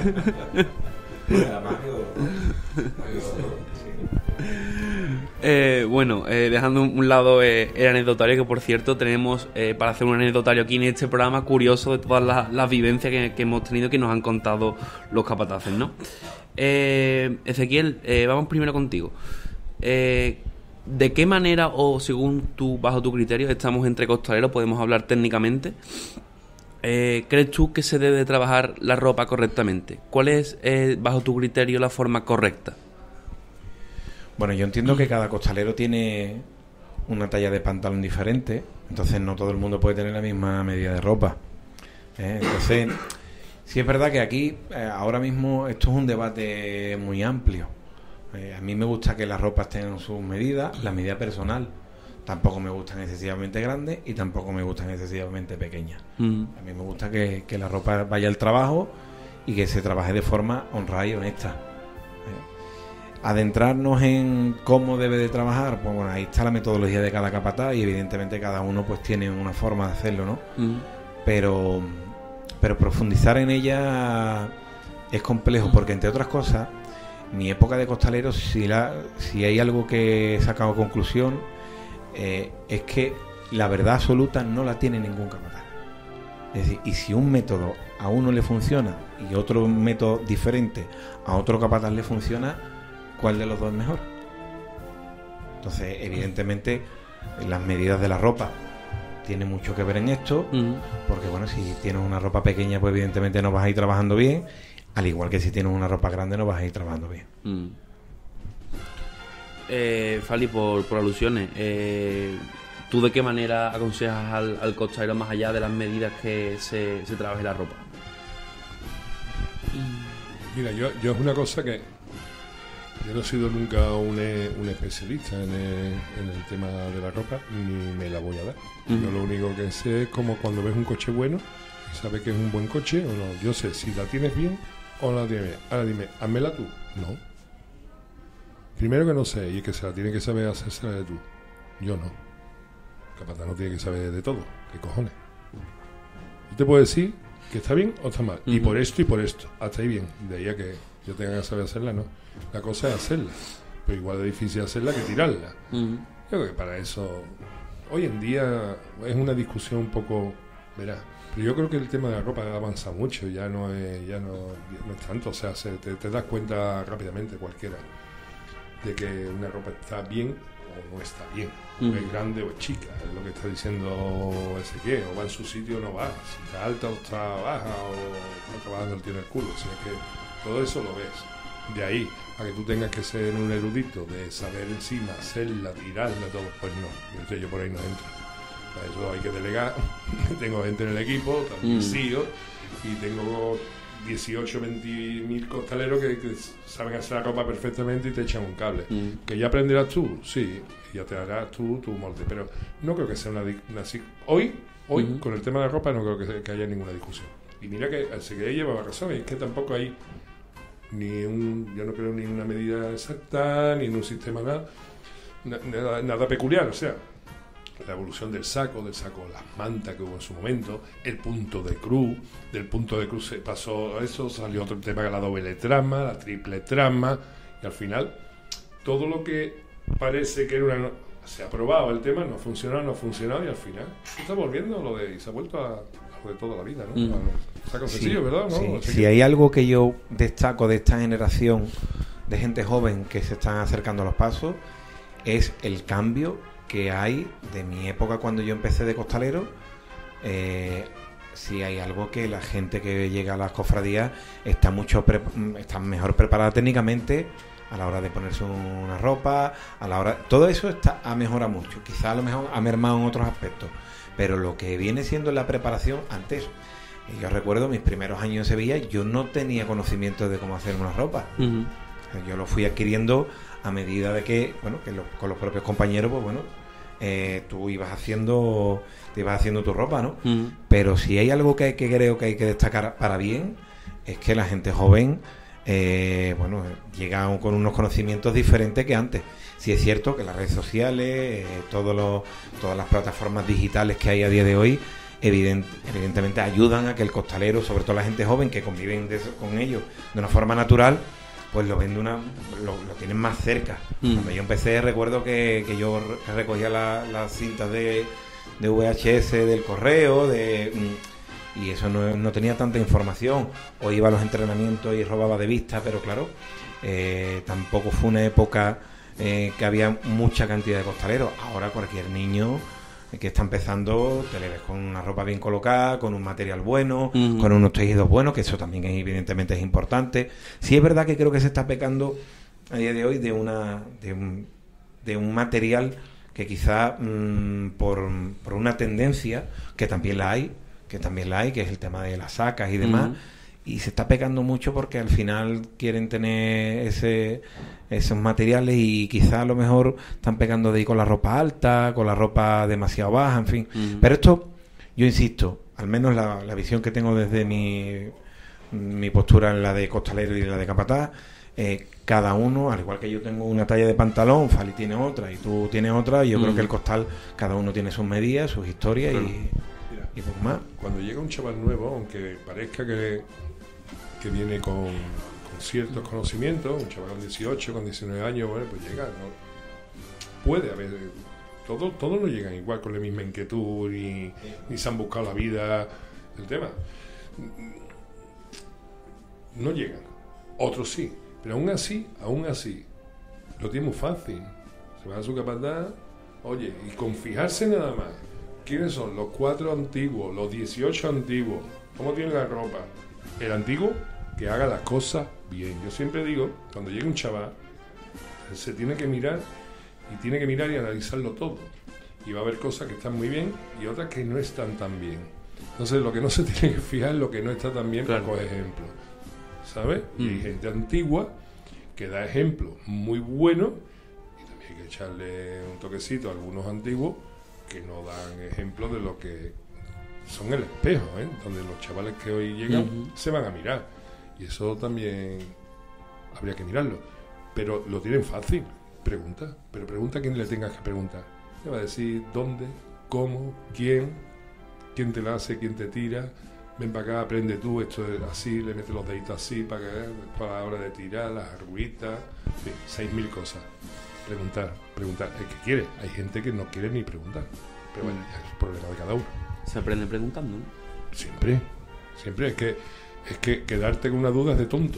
Bueno, dejando un lado el anecdotario, que por cierto tenemos para hacer un anecdotario aquí en este programa curioso de todas las vivencias que hemos tenido, que nos han contado los capataces, ¿no? Ezequiel, vamos primero contigo. ¿De qué manera, o según bajo tu criterio, estamos entre costaleros, podemos hablar técnicamente, crees tú que se debe trabajar la ropa correctamente? ¿Cuál es, bajo tu criterio, la forma correcta? Bueno, yo entiendo que cada costalero tiene una talla de pantalón diferente, entonces no todo el mundo puede tener la misma medida de ropa. Entonces, sí es verdad que aquí, ahora mismo, esto es un debate muy amplio. A mí me gusta que las ropas tengan sus medidas, la medida personal. Tampoco me gustan excesivamente grandes y tampoco me gustan excesivamente pequeñas. A mí me gusta que la ropa vaya al trabajo y que se trabaje de forma honrada y honesta. Adentrarnos en cómo debe de trabajar, pues bueno, ahí está la metodología de cada capataz y evidentemente cada uno pues tiene una forma de hacerlo, ¿no? Pero profundizar en ella es complejo porque, entre otras cosas, mi época de costalero, si hay algo que he sacado conclusión, es que la verdad absoluta no la tiene ningún capataz. Es decir, y si un método a uno le funciona y otro método diferente a otro capataz le funciona, ¿cuál de los dos es mejor? Entonces, evidentemente, las medidas de la ropa tienen mucho que ver en esto, porque bueno, si tienes una ropa pequeña, pues evidentemente no vas a ir trabajando bien, al igual que si tienes una ropa grande no vas a ir trabajando bien. Fali, por alusiones, ¿tú de qué manera aconsejas al costalero más allá de las medidas que se trabaje la ropa? Mira, yo es una cosa que yo no he sido nunca un especialista en el tema de la ropa, ni me la voy a dar. Yo lo único que sé es como cuando ves un coche bueno y sabes que es un buen coche o no. Yo sé si la tienes bien o no la tienes bien. Ahora dime, házmela tú. No. Primero que no sé, y es que se la tiene que saber hacerse de tú. Yo no. Capataz no tiene que saber de todo. ¿Qué cojones? Yo te puedo decir que está bien o está mal. Y por esto y por esto. Hasta ahí bien. De ahí a que yo tenga que saber hacerla, no. La cosa es hacerla. Pero igual de difícil hacerla que tirarla. Yo creo que para eso, hoy en día, es una discusión un poco, verás. Pero yo creo que el tema de la ropa avanza mucho. Ya no es tanto. O sea, te das cuenta rápidamente cualquiera de que una ropa está bien o no está bien, o es grande o es chica, es lo que está diciendo Ezequiel, o va en su sitio o no va, si está alta o está baja, o está trabajando el tío en el culo, o sea, que todo eso lo ves. De ahí a que tú tengas que ser un erudito de saber encima, hacerla, tirarla, todo, pues no, yo por ahí no entro. Para eso hay que delegar. Tengo gente en el equipo, también CEO, y tengo 18, 20.000 costaleros que saben hacer la ropa perfectamente y te echan un cable. ¿Que ya aprenderás tú? Sí, ya te harás tú tu molde, pero no creo que sea una hoy con el tema de la ropa no creo que haya ninguna discusión. Y mira que lleva razón, es que tampoco hay yo no creo ni una medida exacta, ni en un sistema nada peculiar, o sea, la evolución del saco, las mantas que hubo en su momento, el punto de cruz, del punto de cruz se pasó a eso, salió otro tema que la doble trama, la triple trama, y al final todo lo que parece que era se ha probado el tema, no ha funcionado, y al final se está volviendo y se ha vuelto a lo de toda la vida, ¿no? Saco sencillo, ¿verdad? ¿No? Si hay algo que yo destaco de esta generación de gente joven que se están acercando a los pasos, es el cambio que hay de mi época cuando yo empecé de costalero. Si hay algo que la gente que llega a las cofradías está mejor preparada técnicamente a la hora de ponerse una ropa, todo eso ha mejorado mucho. Quizá a lo mejor ha mermado en otros aspectos, pero lo que viene siendo la preparación antes, yo recuerdo mis primeros años en Sevilla, yo no tenía conocimiento de cómo hacer una ropa. Yo lo fui adquiriendo a medida de que, bueno, con los propios compañeros, pues bueno, tú ibas haciendo tu ropa, ¿no? Pero si hay algo que creo que hay que destacar para bien, es que la gente joven, llega con unos conocimientos diferentes que antes. Sí es cierto que las redes sociales, todas las plataformas digitales que hay a día de hoy, evidentemente ayudan a que el costalero, sobre todo la gente joven que conviven con ellos de una forma natural, pues lo tienen más cerca. Cuando yo empecé, recuerdo que yo recogía las cintas de VHS del correo, y eso no tenía tanta información. O iba a los entrenamientos y robaba de vista, pero claro, tampoco fue una época que había mucha cantidad de costaleros. Ahora cualquier niño que está empezando, te le ves con una ropa bien colocada, con un material bueno, con unos tejidos buenos, que eso también evidentemente es importante. Sí es verdad que creo que se está pecando a día de hoy de un material que quizá por una tendencia, que también la hay, que es el tema de las sacas y demás, y se está pegando mucho porque al final quieren tener esos materiales y quizá a lo mejor están pegando de ahí con la ropa alta, con la ropa demasiado baja, en fin. Pero esto, yo insisto, al menos la visión que tengo desde mi postura en la de costalero y en la de capataz, cada uno, al igual que yo tengo una talla de pantalón, Fali tiene otra y tú tienes otra, y yo creo que el costal, cada uno tiene sus medidas, sus historias y poco más. Cuando llega un chaval nuevo, aunque parezca que viene con ciertos conocimientos, un chaval con 18, con 19 años, bueno, pues llega, ¿no? Puede haber, todos no llegan igual con la misma inquietud, ni se han buscado la vida, el tema. No llegan, otros sí, pero aún así, lo tiene muy fácil. Se va a su capataz, oye, y con fijarse nada más, ¿quiénes son los 4 antiguos, los 18 antiguos? ¿Cómo tienen la ropa? El antiguo, que haga las cosas bien. Yo siempre digo, cuando llega un chaval, se tiene que mirar y analizarlo todo. Y va a haber cosas que están muy bien y otras que no están tan bien. Entonces, lo que no se tiene que fijar es lo que no está tan bien, claro, para coger ejemplos, ¿sabes? Y hay gente antigua que da ejemplos muy buenos, y también hay que echarle un toquecito a algunos antiguos que no dan ejemplos de lo que son el espejo, donde los chavales que hoy llegan se van a mirar, y eso también habría que mirarlo, pero lo tienen fácil. Pregunta a quien le tengas que preguntar. Te va a decir dónde, cómo, quién te la hace, quién te tira. Ven para acá, aprende tú, esto es así, le metes los deditos así para la hora de tirar, las arruguitas, en fin, 6.000 cosas. Preguntar, el que quiere. Hay gente que no quiere ni preguntar, pero bueno, es el problema de cada uno. Se aprende preguntando, ¿no? Siempre, es que quedarte con una duda es de tonto.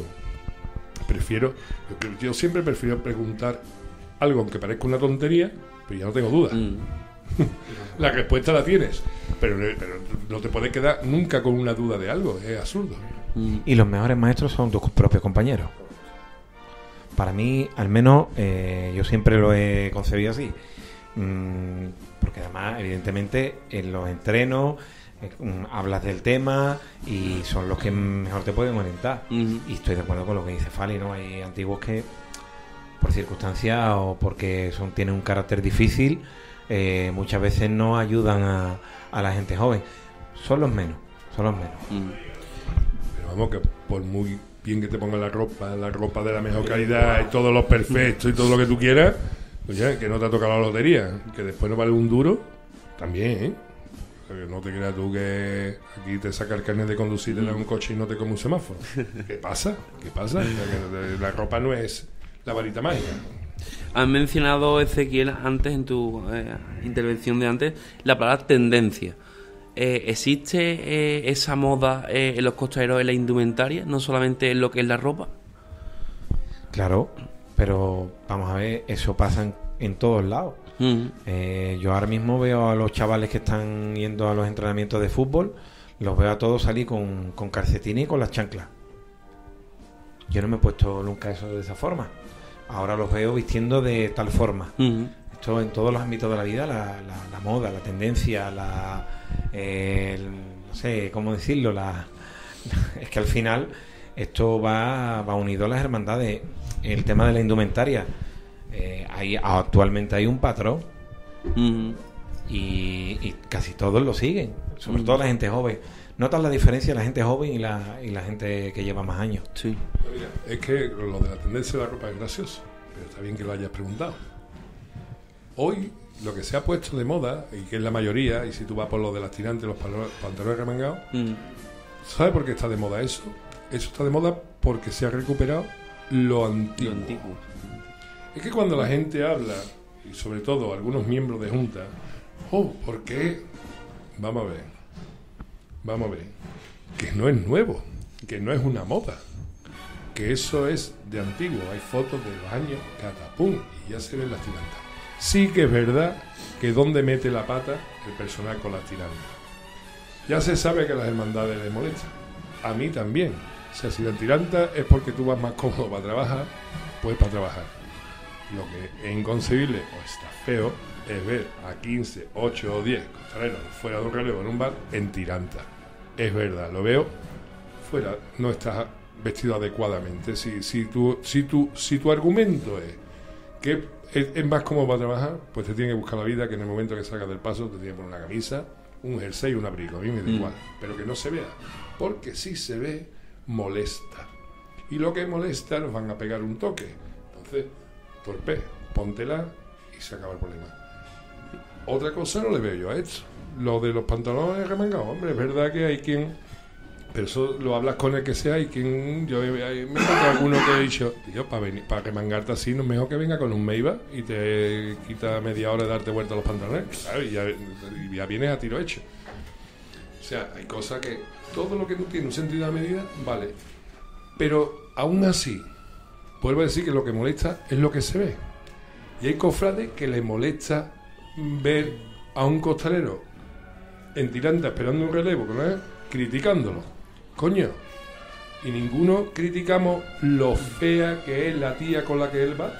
Yo siempre prefiero preguntar algo aunque parezca una tontería, pero ya no tengo duda. La respuesta la tienes, pero no te puedes quedar nunca con una duda de algo, es absurdo. Y los mejores maestros son tus propios compañeros. Para mí, al menos, yo siempre lo he concebido así. Porque además, evidentemente, en los entrenos hablas del tema y son los que mejor te pueden orientar. Y estoy de acuerdo con lo que dice Fali, ¿no? Hay antiguos que, por circunstancias o porque tienen un carácter difícil, muchas veces no ayudan a la gente joven. Son los menos. Pero vamos, que por muy bien que te pongan la ropa de la mejor calidad y todos los perfectos y todo lo que tú quieras, pues ya, que no te ha tocado la lotería, que después no vale un duro, también, O sea, que no te creas tú que aquí te saca el carnet de conducir, te da un coche y no te come un semáforo. ¿Qué pasa? O sea, que la ropa no es la varita mágica. Has mencionado, Ezequiel, antes en tu intervención de antes, la palabra tendencia. ¿Existe esa moda en los costaleros, en la indumentaria, no solamente en lo que es la ropa? Claro, pero vamos a ver, eso pasa en todos lados. Yo ahora mismo veo a los chavales que están yendo a los entrenamientos de fútbol, los veo a todos salir con calcetines y con las chanclas. Yo no me he puesto nunca eso de esa forma. Ahora los veo vistiendo de tal forma. Esto en todos los ámbitos de la vida, la moda, la tendencia, no sé cómo decirlo, es que al final esto va unido a las hermandades. El tema de la indumentaria, actualmente hay un patrón y casi todos lo siguen, sobre todo la gente joven. ¿Notas la diferencia de la gente joven y la gente que lleva más años? Sí. Mira, es que lo de la tendencia de la ropa es gracioso, pero está bien que lo hayas preguntado. Hoy, lo que se ha puesto de moda, y que es la mayoría, y si tú vas por lo de las tirantes, los pantalones remangados, ¿sabes por qué está de moda eso? Eso está de moda porque se ha recuperado lo antiguo. Es que cuando la gente habla, y sobre todo algunos miembros de junta, ¿por qué? Vamos a ver, que no es nuevo, que no es una moda, que eso es de antiguo. Hay fotos de los años catapum y ya se ven las tirantas. Sí que es verdad que donde mete la pata el personal con las tirantas. Ya se sabe que a las hermandades les molesta. A mí también. O sea, si la tiranta es porque tú vas más cómodo para trabajar, pues para trabajar. Lo que es inconcebible o está feo es ver a 15, 8 o 10 costaleros fuera de un relevo en un bar en tiranta. Es verdad, lo veo fuera no estás vestido adecuadamente. Si tu argumento es que es más cómodo para trabajar, pues te tiene que buscar la vida, que en el momento que salgas del paso te tiene que poner una camisa, un jersey y un abrigo. A mí me da igual, pero que no se vea, porque si se ve, molesta. Y lo que molesta nos van a pegar un toque. Entonces, torpe, póntela y se acaba el problema. Otra cosa no le veo yo a esto. Lo de los pantalones remangados, hombre, es verdad que hay quien, pero eso lo hablas con el que sea, hay quien, yo me encuentro alguno que he dicho, tío, para remangarte así, no es mejor que venga con un Maybach y te quita media hora de darte vuelta a los pantalones, claro, y ya vienes a tiro hecho. O sea, hay cosas que todo lo que no tiene un sentido de medida, vale, pero aún así, vuelvo a decir que lo que molesta es lo que se ve. Y hay cofrades que les molesta ver a un costalero en tiranta esperando un relevo, ¿no? Criticándolo. Coño. Y ninguno criticamos lo fea que es la tía con la que él va.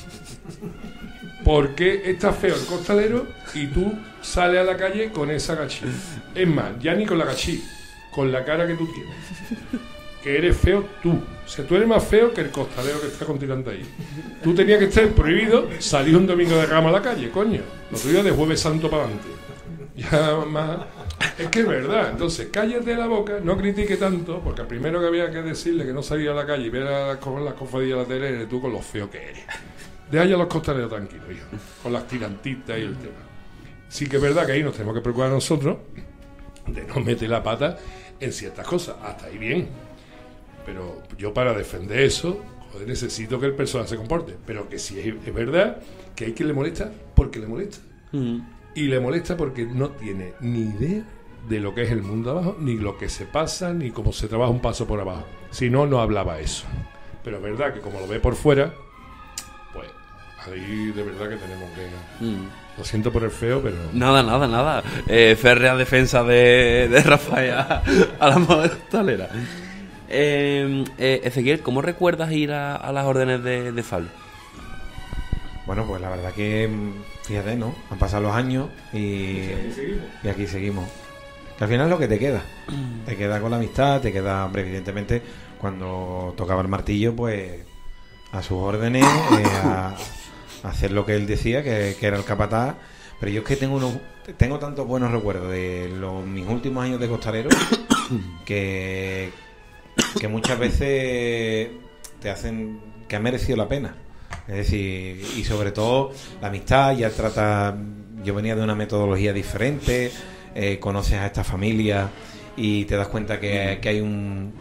¿Por qué está feo el costalero y tú sales a la calle con esa gachí? Es más, ya ni con la gachí, con la cara que tú tienes. Que eres feo tú. O sea, tú eres más feo que el costalero que está con tirante ahí. Tú tenías que estar prohibido salir un domingo de rama a la calle, coño. Lo tuyo de Jueves Santo para adelante. Ya más... Es que es verdad. Entonces, cállate la boca, no critique tanto, porque al primero que había que decirle que no salía a la calle y ver a las cofradías de la tele, eres tú con lo feo que eres. Deja ya los costaleros tranquilos, hijo, con las tirantitas y el tema. Sí que es verdad que ahí nos tenemos que preocupar nosotros de no meter la pata en ciertas cosas. Hasta ahí bien. Pero yo para defender eso, joder, necesito que el personal se comporte. Pero que si es verdad que hay quien le molesta porque le molesta. Y le molesta porque no tiene ni idea de lo que es el mundo abajo, ni lo que se pasa, ni cómo se trabaja un paso por abajo. Si no, no hablaba eso. Pero es verdad que como lo ve por fuera, pues ahí de verdad que tenemos que... Lo siento por el feo, pero... Nada. Férrea defensa de Rafael a la moda costalera. Ezequiel, ¿cómo recuerdas ir a las órdenes de Fal? Bueno, pues la verdad que, fíjate, ¿no? Han pasado los años y aquí seguimos. Que al final es lo que te queda. Te queda con la amistad, te queda, hombre, evidentemente, cuando tocaba el martillo, pues a sus órdenes, a hacer lo que él decía, que era el capataz. Pero yo es que tengo tantos buenos recuerdos de mis últimos años de costalero que muchas veces te hacen que ha merecido la pena. Es decir, y sobre todo la amistad, ya trata, yo venía de una metodología diferente, conoces a esta familia y te das cuenta que hay un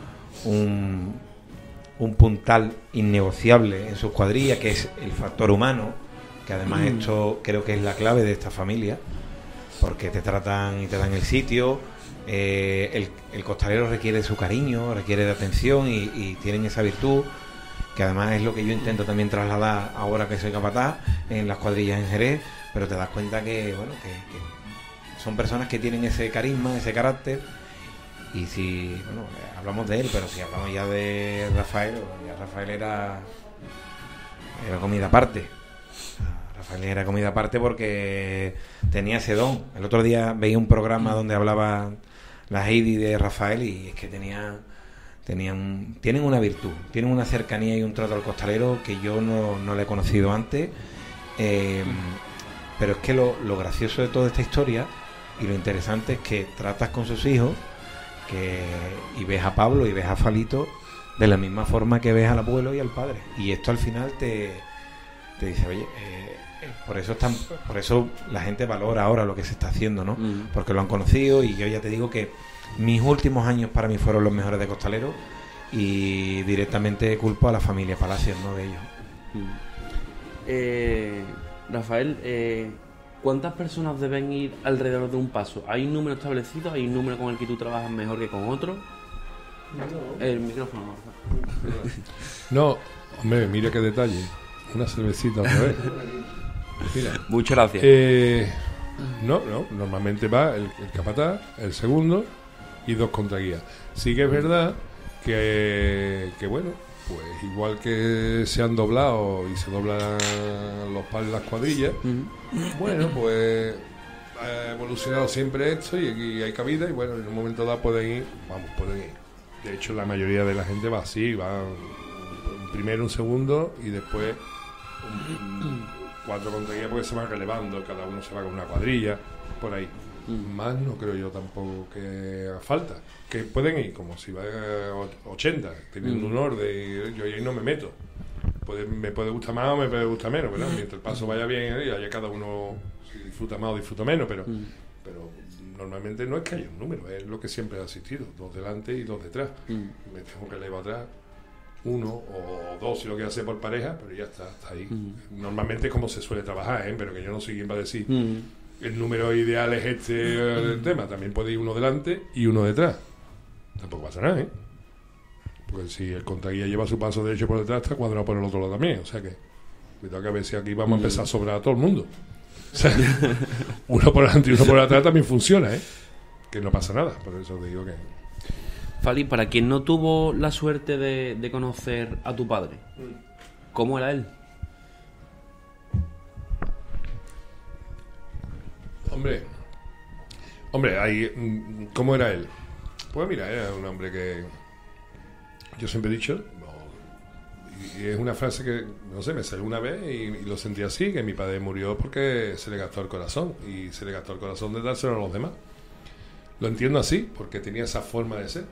puntal innegociable en sus cuadrillas, que es el factor humano, que además esto creo que es la clave de esta familia, porque te tratan y te dan el sitio. El costalero requiere de su cariño, requiere de atención y tienen esa virtud, que además es lo que yo intento también trasladar ahora que soy capataz en las cuadrillas en Jerez, pero te das cuenta que, bueno, que son personas que tienen ese carisma, ese carácter. Y si, bueno, hablamos de él, pero si hablamos ya de Rafael, ya Rafael era comida aparte. Rafael era comida aparte porque tenía ese don. El otro día veía un programa donde hablaba la Heidi de Rafael y es que tienen una virtud, tienen una cercanía y un trato al costalero que yo no le he conocido antes, pero es que lo gracioso de toda esta historia y lo interesante es que tratas con sus hijos y ves a Pablo y ves a Falito de la misma forma que ves al abuelo y al padre, y esto al final te dice, oye, por eso la gente valora ahora lo que se está haciendo, ¿no? Porque lo han conocido, y yo ya te digo que mis últimos años para mí fueron los mejores de costalero, y directamente culpo a la familia Palacios, ¿no? De ellos. Rafael, ¿cuántas personas deben ir alrededor de un paso? ¿Hay un número establecido? ¿Hay un número con el que tú trabajas mejor que con otro? No. El micrófono, Rafael. No, hombre, mira qué detalle. Una cervecita otra vez. Mira. Muchas gracias. No, normalmente va el capataz, el segundo y 2 contraguías. Sí que es verdad que bueno, pues igual que se han doblado y se doblan los pares las cuadrillas, bueno, pues ha evolucionado siempre esto y aquí hay cabida, y bueno, en un momento dado pueden ir. De hecho, la mayoría de la gente va así, va un primero, un segundo y después 4 contraguías porque se va relevando, cada uno se va con una cuadrilla, por ahí. Más no creo yo tampoco que haga falta. Que pueden ir como si va a 80, teniendo un orden, yo ahí no me meto. Me puede gustar más o me puede gustar menos, ¿verdad? Mientras el paso vaya bien, y haya cada uno si disfruta más o disfruta menos, pero normalmente no es que haya un número, es lo que siempre ha existido, 2 delante y 2 detrás. Me tengo que elevar atrás 1 o 2 si lo quiero hacer por pareja, pero ya está ahí. Normalmente es como se suele trabajar, pero que yo no soy quien va a decir el número ideal es el tema. También puede ir uno delante y uno detrás, tampoco pasa nada, porque si el contraguía lleva su paso derecho por detrás, está cuadrado por el otro lado también, o sea que cuidado que a ver si aquí vamos a empezar a sobrar a todo el mundo. O sea, uno por delante y uno por atrás también funciona, que no pasa nada, por eso te digo que... Fali, para quien no tuvo la suerte de conocer a tu padre, ¿cómo era él? Hombre, ¿cómo era él? Pues mira, era un hombre que yo siempre he dicho, y es una frase que, no sé, me salió una vez y lo sentí así, que mi padre murió porque se le gastó el corazón, y se le gastó el corazón de dárselo a los demás. Lo entiendo así, porque tenía esa forma de ser.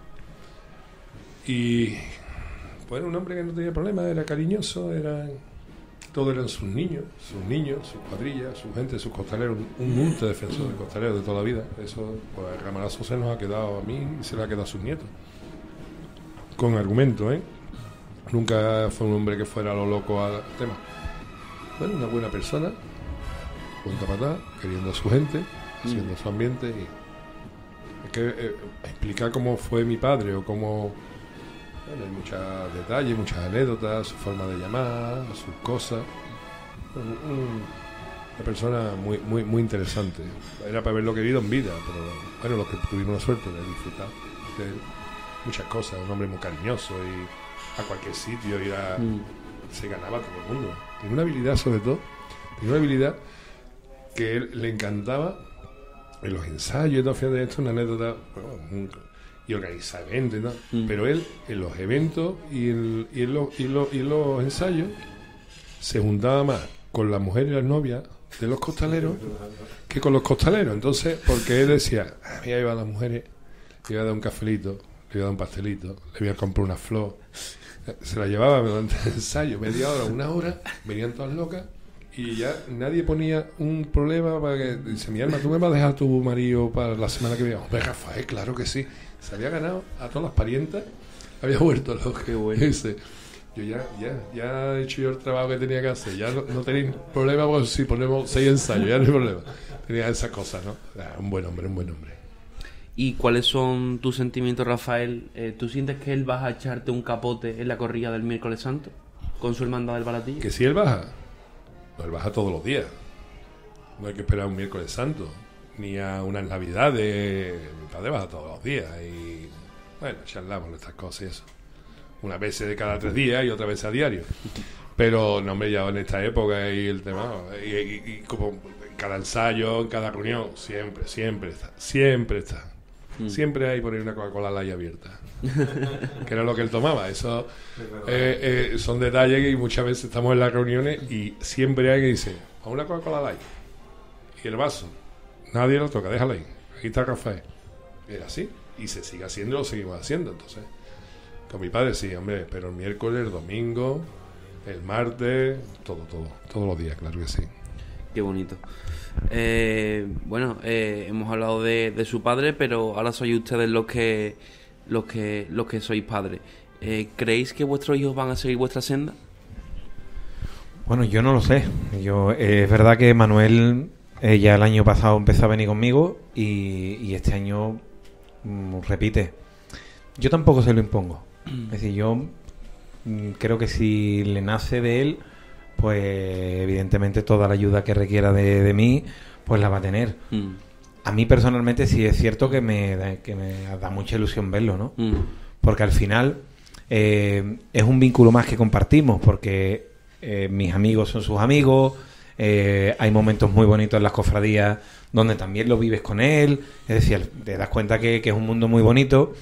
Y pues era un hombre que no tenía problemas, era cariñoso, todos eran sus niños, sus cuadrillas, su gente, sus costaleros, un multo de defensor de costaleros de toda la vida. Eso, pues el ramalazo se nos ha quedado a mí y se le ha quedado a sus nietos. Con argumento, Nunca fue un hombre que fuera a lo loco al tema. Bueno, una buena persona, punta patá, queriendo a su gente, siendo su ambiente. Y es que explicar cómo fue mi padre o cómo... Bueno, hay muchos detalles, muchas anécdotas, su forma de llamar, sus cosas. Una persona muy interesante. Era para haberlo querido en vida, pero bueno, los que tuvimos la suerte de disfrutar de muchas cosas. Un hombre muy cariñoso y a cualquier sitio se ganaba a todo el mundo. Tenía una habilidad, sobre todo, que él le encantaba en los ensayos. Y fíjate, esto es una anécdota, y organizar eventos y tal. Pero él, en los eventos y en los ensayos, se juntaba más con las mujeres y las novias de los costaleros que con los costaleros. Entonces, porque él decía, voy a llevar a las mujeres, le voy a dar un cafelito, le voy a dar un pastelito, le voy a comprar una flor. Se la llevaba durante el ensayo, media hora, 1 hora, venían todas locas y ya nadie ponía un problema para que... Dice, mi alma, ¿tú me vas a dejar a tu marido para la semana que viene? Hombre, Rafael, claro que sí. Se había ganado a todas las parientas, había vuelto loco. Qué bueno. Dice, yo ya he hecho yo el trabajo que tenía que hacer, ya no tenéis problema, pues si ponemos 6 ensayos, ya no hay problema. Tenía esas cosas, ¿no? Un buen hombre. ¿Y cuáles son tus sentimientos, Rafael? ¿Tú sientes que él vas a echarte un capote en la corrida del miércoles santo con su hermandad del Baratillo? Que si él baja, no, él baja todos los días. No hay que esperar un miércoles santo, ni a unas navidades. Mi padre baja todos los días y bueno, charlamos de estas cosas y eso. Una vez de cada 3 días y otra vez a diario. Pero no, hombre, ya en esta época y el tema, y como en cada ensayo, en cada reunión, siempre está. Siempre hay por ahí una Coca-Cola Light abierta, que era lo que él tomaba. Eso son detalles que muchas veces estamos en las reuniones y siempre hay que dice, a una Coca-Cola Light y el vaso, nadie lo toca, déjala ahí, aquí está Rafael. Era así y se sigue haciendo, lo seguimos haciendo. Entonces, con mi padre sí, hombre, pero el miércoles, el domingo, el martes, todos los días, claro que sí. Qué bonito. Hemos hablado de su padre, pero ahora sois ustedes los que sois padres. ¿Creéis que vuestros hijos van a seguir vuestra senda? Bueno, yo no lo sé. Es verdad que Manuel ya el año pasado empezó a venir conmigo y este año repite. Yo tampoco se lo impongo. Es decir, yo creo que si le nace de él, pues evidentemente toda la ayuda que requiera de mí, pues la va a tener. A mí personalmente sí es cierto que me da mucha ilusión verlo, ¿no? Porque al final es un vínculo más que compartimos, porque mis amigos son sus amigos, hay momentos muy bonitos en las cofradías donde también lo vives con él, es decir, te das cuenta que es un mundo muy bonito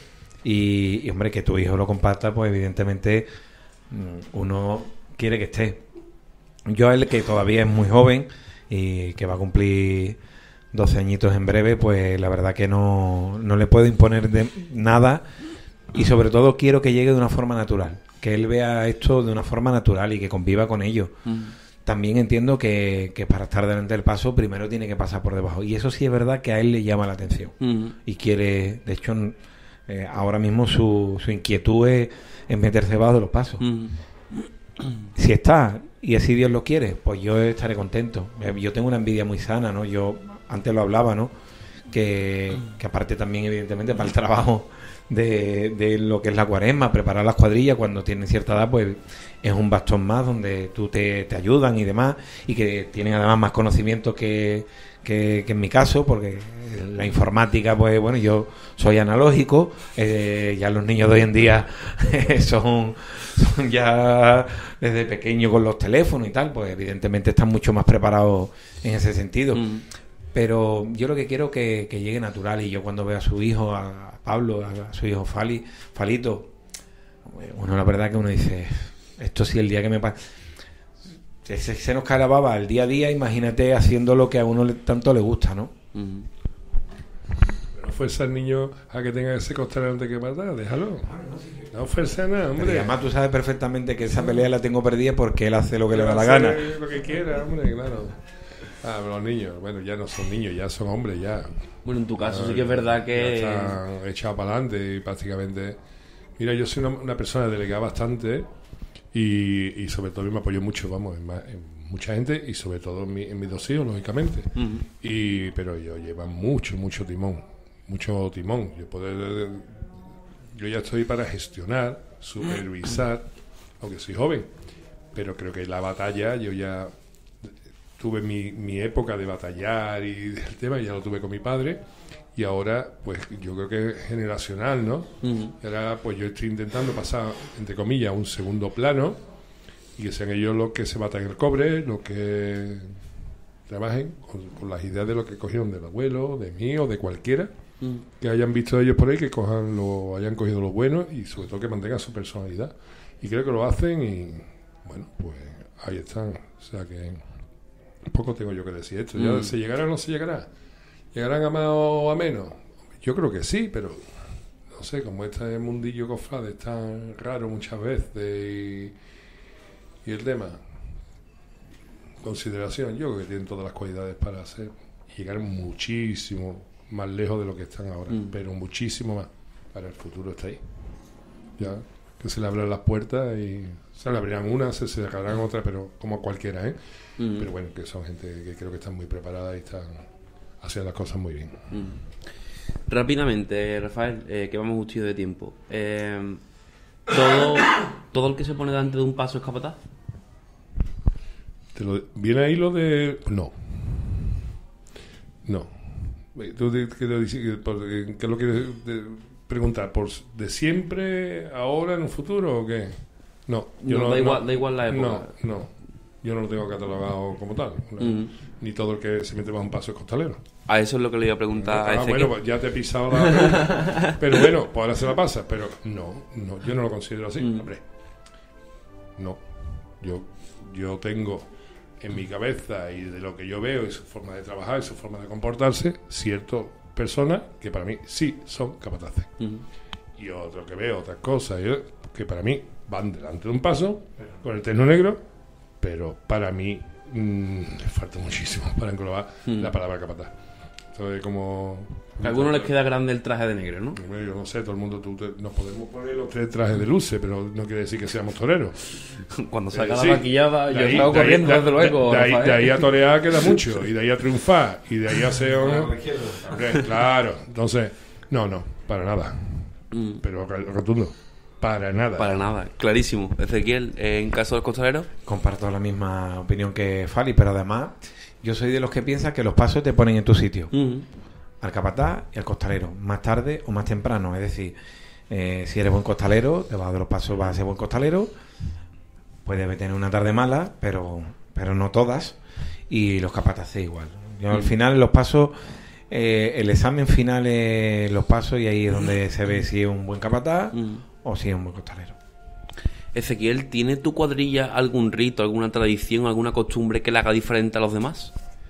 y hombre, que tu hijo lo comparta, pues evidentemente uno quiere que esté. Yo a él, que todavía es muy joven y que va a cumplir 12 añitos en breve, pues la verdad que no le puedo imponer de nada, y sobre todo quiero que llegue de una forma natural, que él vea esto de una forma natural y que conviva con ello. También entiendo que para estar delante del paso primero tiene que pasar por debajo, y eso sí es verdad que a él le llama la atención y quiere, de hecho ahora mismo su inquietud es meterse debajo de los pasos. Si está, y así Dios lo quiere, pues yo estaré contento. Yo tengo una envidia muy sana, ¿no? Yo antes lo hablaba, ¿no? Que aparte también evidentemente para el trabajo de lo que es la cuaresma, preparar las cuadrillas cuando tienen cierta edad, pues es un bastón más donde tú te ayudan y demás, y que tienen además más conocimiento que en mi caso, porque la informática, pues bueno, yo soy analógico, ya los niños de hoy en día son ya desde pequeño con los teléfonos y tal, pues evidentemente están mucho más preparados en ese sentido. Pero yo lo que quiero es que llegue natural, y yo cuando veo a su hijo, a Pablo, a su hijo Falito, bueno, la verdad que uno dice, esto sí, el día que me pasa, se nos cae la baba el día a día, imagínate haciendo lo que a uno tanto le gusta, ¿no? No fuerza al niño a que tenga ese costalero antes que matar, déjalo. No fuerza a nada, hombre. Pero además tú sabes perfectamente que esa pelea la tengo perdida porque él hace lo que le da la gana. Lo que quiera, hombre, claro. Los niños, bueno, ya no son niños, ya son hombres, ya. Bueno, en tu caso sí que es verdad que... Ya están echados para adelante y prácticamente... Mira, yo soy una persona delegada bastante y sobre todo me apoyo mucho, vamos, en mucha gente, y sobre todo en mis dos hijos, lógicamente. Pero ellos llevan mucho timón. Yo ya estoy para gestionar, supervisar, aunque soy joven, pero creo que la batalla, yo ya tuve mi época de batallar y del tema, ya lo tuve con mi padre, y ahora pues yo creo que es generacional, ¿no? Y ahora pues yo estoy intentando pasar, entre comillas, a un segundo plano, y que sean ellos los que se batan el cobre, los que trabajen con las ideas de lo que cogieron del abuelo, de mí o de cualquiera, que hayan visto ellos por ahí, que hayan cogido lo bueno, y sobre todo que mantengan su personalidad. Y creo que lo hacen, y bueno, pues ahí están. O sea que poco tengo yo que decir esto. ¿Ya se llegará o no se llegará? ¿Llegarán a más o a menos? Yo creo que sí, pero no sé, como este mundillo cofrade es tan raro muchas veces, y el tema, consideración, yo creo que tienen todas las cualidades para hacer y llegar muchísimo más lejos de lo que están ahora, pero muchísimo más. Para el futuro está ahí. Ya, que se le abran las puertas, y se le abrirán unas, se cerrarán otras, pero como cualquiera, ¿eh? Pero bueno, que son gente que creo que están muy preparadas y están haciendo las cosas muy bien. Rápidamente, Rafael, que vamos justitos de tiempo. ¿Todo el que se pone delante de un paso es capataz? ¿Viene ahí lo de...? No. ¿Tú qué lo quieres preguntar? ¿De siempre, ahora, en un futuro o qué? No. Da igual la época. No. Yo no lo tengo catalogado como tal. Ni todo el que se mete bajo un paso es costalero. A eso es lo que le iba a preguntar a Ezequiel. Bueno, pues ya te he pisado la pregunta. Pero bueno, pues ahora se la pasa. Pero no, yo no lo considero así. Hombre, no. Yo tengo en mi cabeza, y de lo que yo veo y su forma de trabajar y su forma de comportarse, ciertas personas que para mí sí son capataces. Y otro que veo, otras cosas que para mí van delante de un paso con el terno negro, pero para mí falta muchísimo para englobar la palabra capataz. Entonces, como... A algunos les queda grande el traje de negro, ¿no? Yo no sé, todo el mundo, nos podemos poner los 3 trajes de luces, pero no quiere decir que seamos toreros. Cuando salga la maquillada, yo he estado corriendo, desde luego. De ahí a torear queda mucho, y de ahí a triunfar, y de ahí a ser... Claro, entonces, no, para nada. Pero rotundo, para nada. Para nada, clarísimo. Ezequiel, en caso del costalero... Comparto la misma opinión que Fali, pero además yo soy de los que piensan que los pasos te ponen en tu sitio. Al capataz y al costalero, más tarde o más temprano. Es decir, si eres buen costalero, debajo de los pasos vas a ser buen costalero. Puedes tener una tarde mala, pero no todas. Y los capataces igual. Yo al final en los pasos el examen final es los pasos y ahí es donde se ve si es un buen capataz o si es un buen costalero. Ezequiel, ¿tiene tu cuadrilla algún rito, alguna tradición, alguna costumbre que la haga diferente a los demás?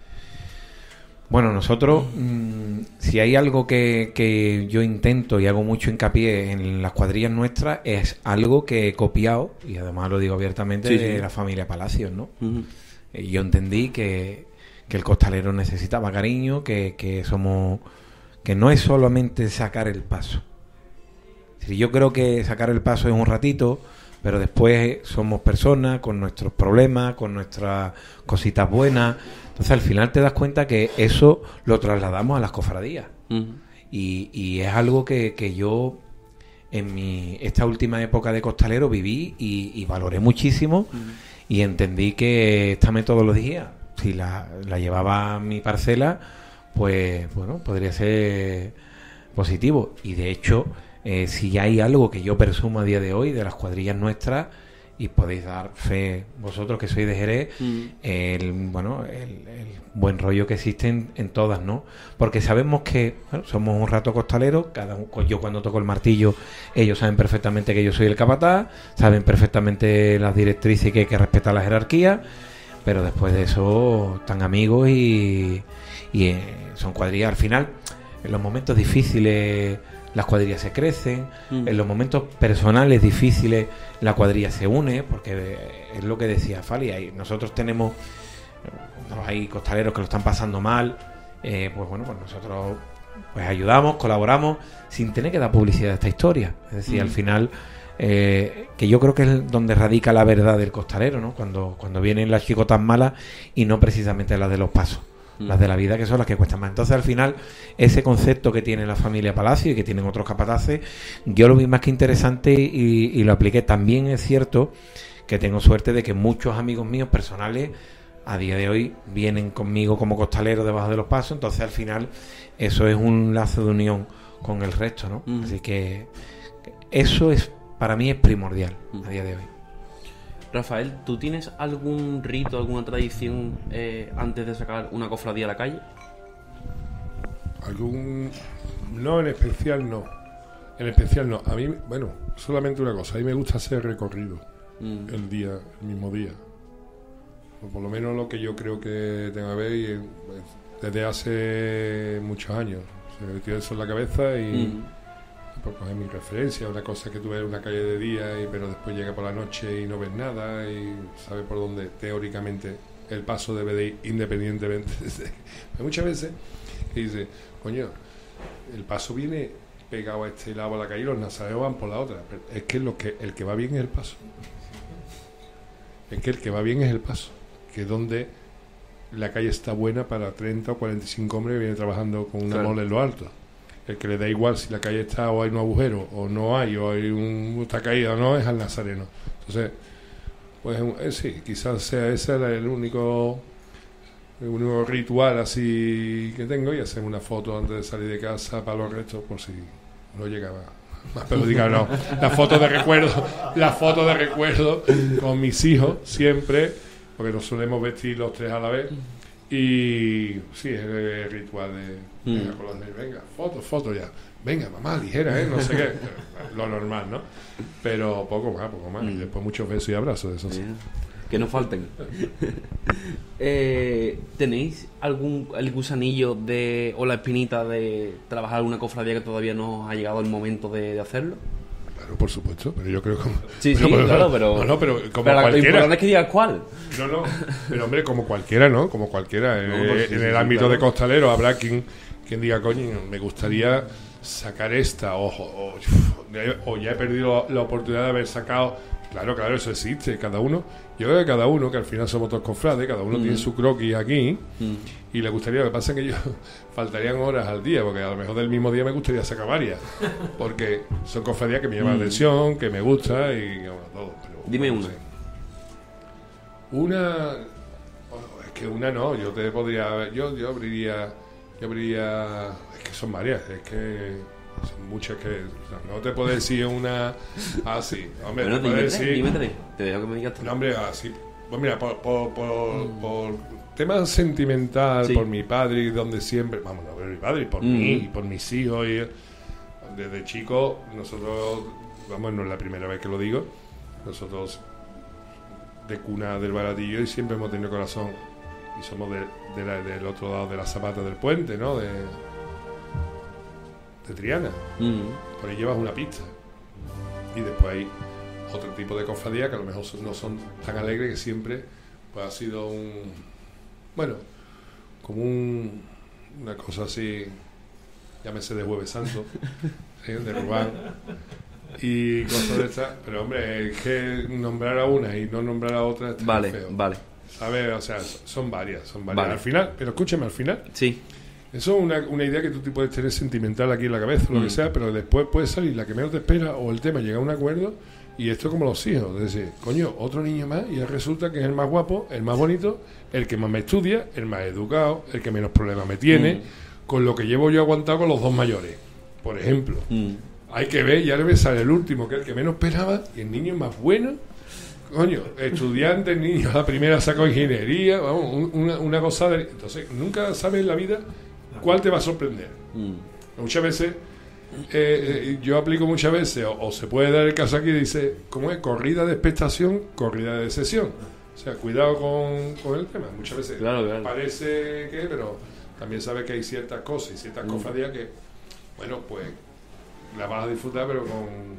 Bueno, nosotros, si hay algo que yo intento y hago mucho hincapié en las cuadrillas nuestras, es algo que he copiado, y además lo digo abiertamente, de la familia Palacios, ¿no? Yo entendí que el costalero necesitaba cariño, que no es solamente sacar el paso. Si yo creo que sacar el paso es un ratito, pero después somos personas con nuestros problemas, con nuestras cositas buenas. Entonces al final te das cuenta que eso lo trasladamos a las cofradías. Y es algo que yo en esta última época de costalero viví y valoré muchísimo y entendí que esta metodología, si la llevaba a mi parcela, pues bueno, podría ser positivo. Y de hecho, si hay algo que yo presumo a día de hoy de las cuadrillas nuestras, y podéis dar fe vosotros que sois de Jerez, el buen rollo que existe en todas, ¿no? Porque sabemos que somos un rato costaleros, yo cuando toco el martillo, ellos saben perfectamente que yo soy el capataz, saben perfectamente las directrices y que hay que respetar la jerarquía, pero después de eso están amigos y son cuadrillas. Al final, en los momentos difíciles las cuadrillas se crecen, en los momentos personales difíciles la cuadrilla se une, porque es lo que decía Fali, nosotros tenemos, hay costaleros que lo están pasando mal, pues nosotros pues ayudamos, colaboramos, sin tener que dar publicidad a esta historia. Es decir, al final, que yo creo que es donde radica la verdad del costalero, ¿no? Cuando vienen las chicotas malas y no precisamente las de los pasos. Las de la vida, que son las que cuestan más. Entonces al final ese concepto que tiene la familia Palacio y que tienen otros capataces, yo lo vi más que interesante y lo apliqué. También es cierto que tengo suerte de que muchos amigos míos personales a día de hoy vienen conmigo como costalero debajo de los pasos, entonces al final eso es un lazo de unión con el resto, ¿no? Así que eso es, para mí es primordial a día de hoy. Rafael, ¿tú tienes algún rito, alguna tradición antes de sacar una cofradía a la calle? No, en especial no. En especial no. A mí, bueno, solamente una cosa. A mí me gusta hacer recorrido el mismo día. O por lo menos lo que yo creo que tengo que ver desde hace muchos años. Se me metió eso en la cabeza y... por coger mi referencia, una cosa que tú ves en una calle de día pero después llega por la noche y no ves nada y sabes por dónde teóricamente el paso debe de ir independientemente. Hay muchas veces que dice, coño, el paso viene pegado a este lado a la calle y los nazarenos van por la otra, pero es que el que va bien es el paso, que es donde la calle está buena para 30 o 45 hombres que vienen trabajando con una mole en lo alto. El que le da igual si la calle está o hay un agujero o no hay, o hay está caída o no, es al nazareno. Entonces, pues sí, quizás sea ese el único ritual así que tengo, y hacer una foto antes de salir de casa para los restos, por si no llegaba más perjudicado. No, la foto de recuerdo con mis hijos siempre, porque nos solemos vestir los tres a la vez. Y sí, es el ritual de venga, foto ya, venga mamá, ligera, no sé qué, lo normal, ¿no? Pero poco más, y después muchos besos y abrazos, eso sí. Que no falten. ¿Tenéis el gusanillo o la espinita de trabajar alguna cofradía que todavía no ha llegado el momento de hacerlo? Claro, por supuesto, pero yo creo que... Sí, claro, pero... No, pero como pero cualquiera... Lo importante es que digas cuál. No, pero hombre, como cualquiera, ¿no? Como cualquiera. En el ámbito de costalero habrá quien diga, coño, me gustaría sacar esta, o ya he perdido la oportunidad de haber sacado... Claro, eso existe, cada uno... Yo creo que cada uno, que al final somos todos cofrades, cada uno tiene su croquis aquí, y le gustaría, lo que pasa es que yo faltarían horas al día, porque a lo mejor del mismo día me gustaría sacar varias, porque son cofradías que me llaman la atención, que me gusta y todo. Pero, dime una. Una... es que una no, yo te podría... Yo abriría... Es que son varias, es que... son muchas que... no te puedo decir una así. Hombre, bueno, te puedo decir... Dime tres. Te dejo que me digas tres. No, hombre, así... Pues mira, por tema sentimental, Sí. por mi padre, y donde siempre, vamos, no por mi padre, y por mí, y por mis hijos, y desde chico, nosotros, vamos, no es la primera vez que lo digo, nosotros de cuna del Baratillo y siempre hemos tenido corazón, y somos del otro lado de la Zapata del puente, ¿no? De Triana. Por ahí llevas una pista, y después hay otro tipo de cofradía que a lo mejor no son tan alegres, que siempre pues ha sido como una cosa así, llámese de Jueves Santo, ¿sí? De Rubán y cosas de estas, pero hombre, es que nombrar a una y no nombrar a otra está Vale, feo, vale. ¿sabes? O sea, son varias. Vale. Al final, pero escúchame, al final Sí. eso es una idea que tú te puedes tener sentimental aquí en la cabeza, lo que sea, pero después puede salir la que menos te espera, o el tema llega a un acuerdo, y esto como los hijos, es decir, coño, otro niño más, y resulta que es el más guapo, el más bonito, el que más me estudia, el más educado, el que menos problemas me tiene, con lo que llevo yo aguantado con los dos mayores, por ejemplo. Hay que ver, ya le sale el último, que es el que menos esperaba, y el niño más bueno, coño, estudiante, el niño, la primera sacó ingeniería, vamos, una gozada. Entonces, nunca sabes en la vida cuál te va a sorprender. Muchas veces, yo aplico muchas veces, o se puede dar el caso aquí, dice, ¿cómo es? Corrida de expectación, corrida de sesión. O sea, cuidado con el tema. Muchas veces Claro. parece que, pero también sabes que hay ciertas cosas y ciertas cofradías que, bueno, pues la vas a disfrutar, pero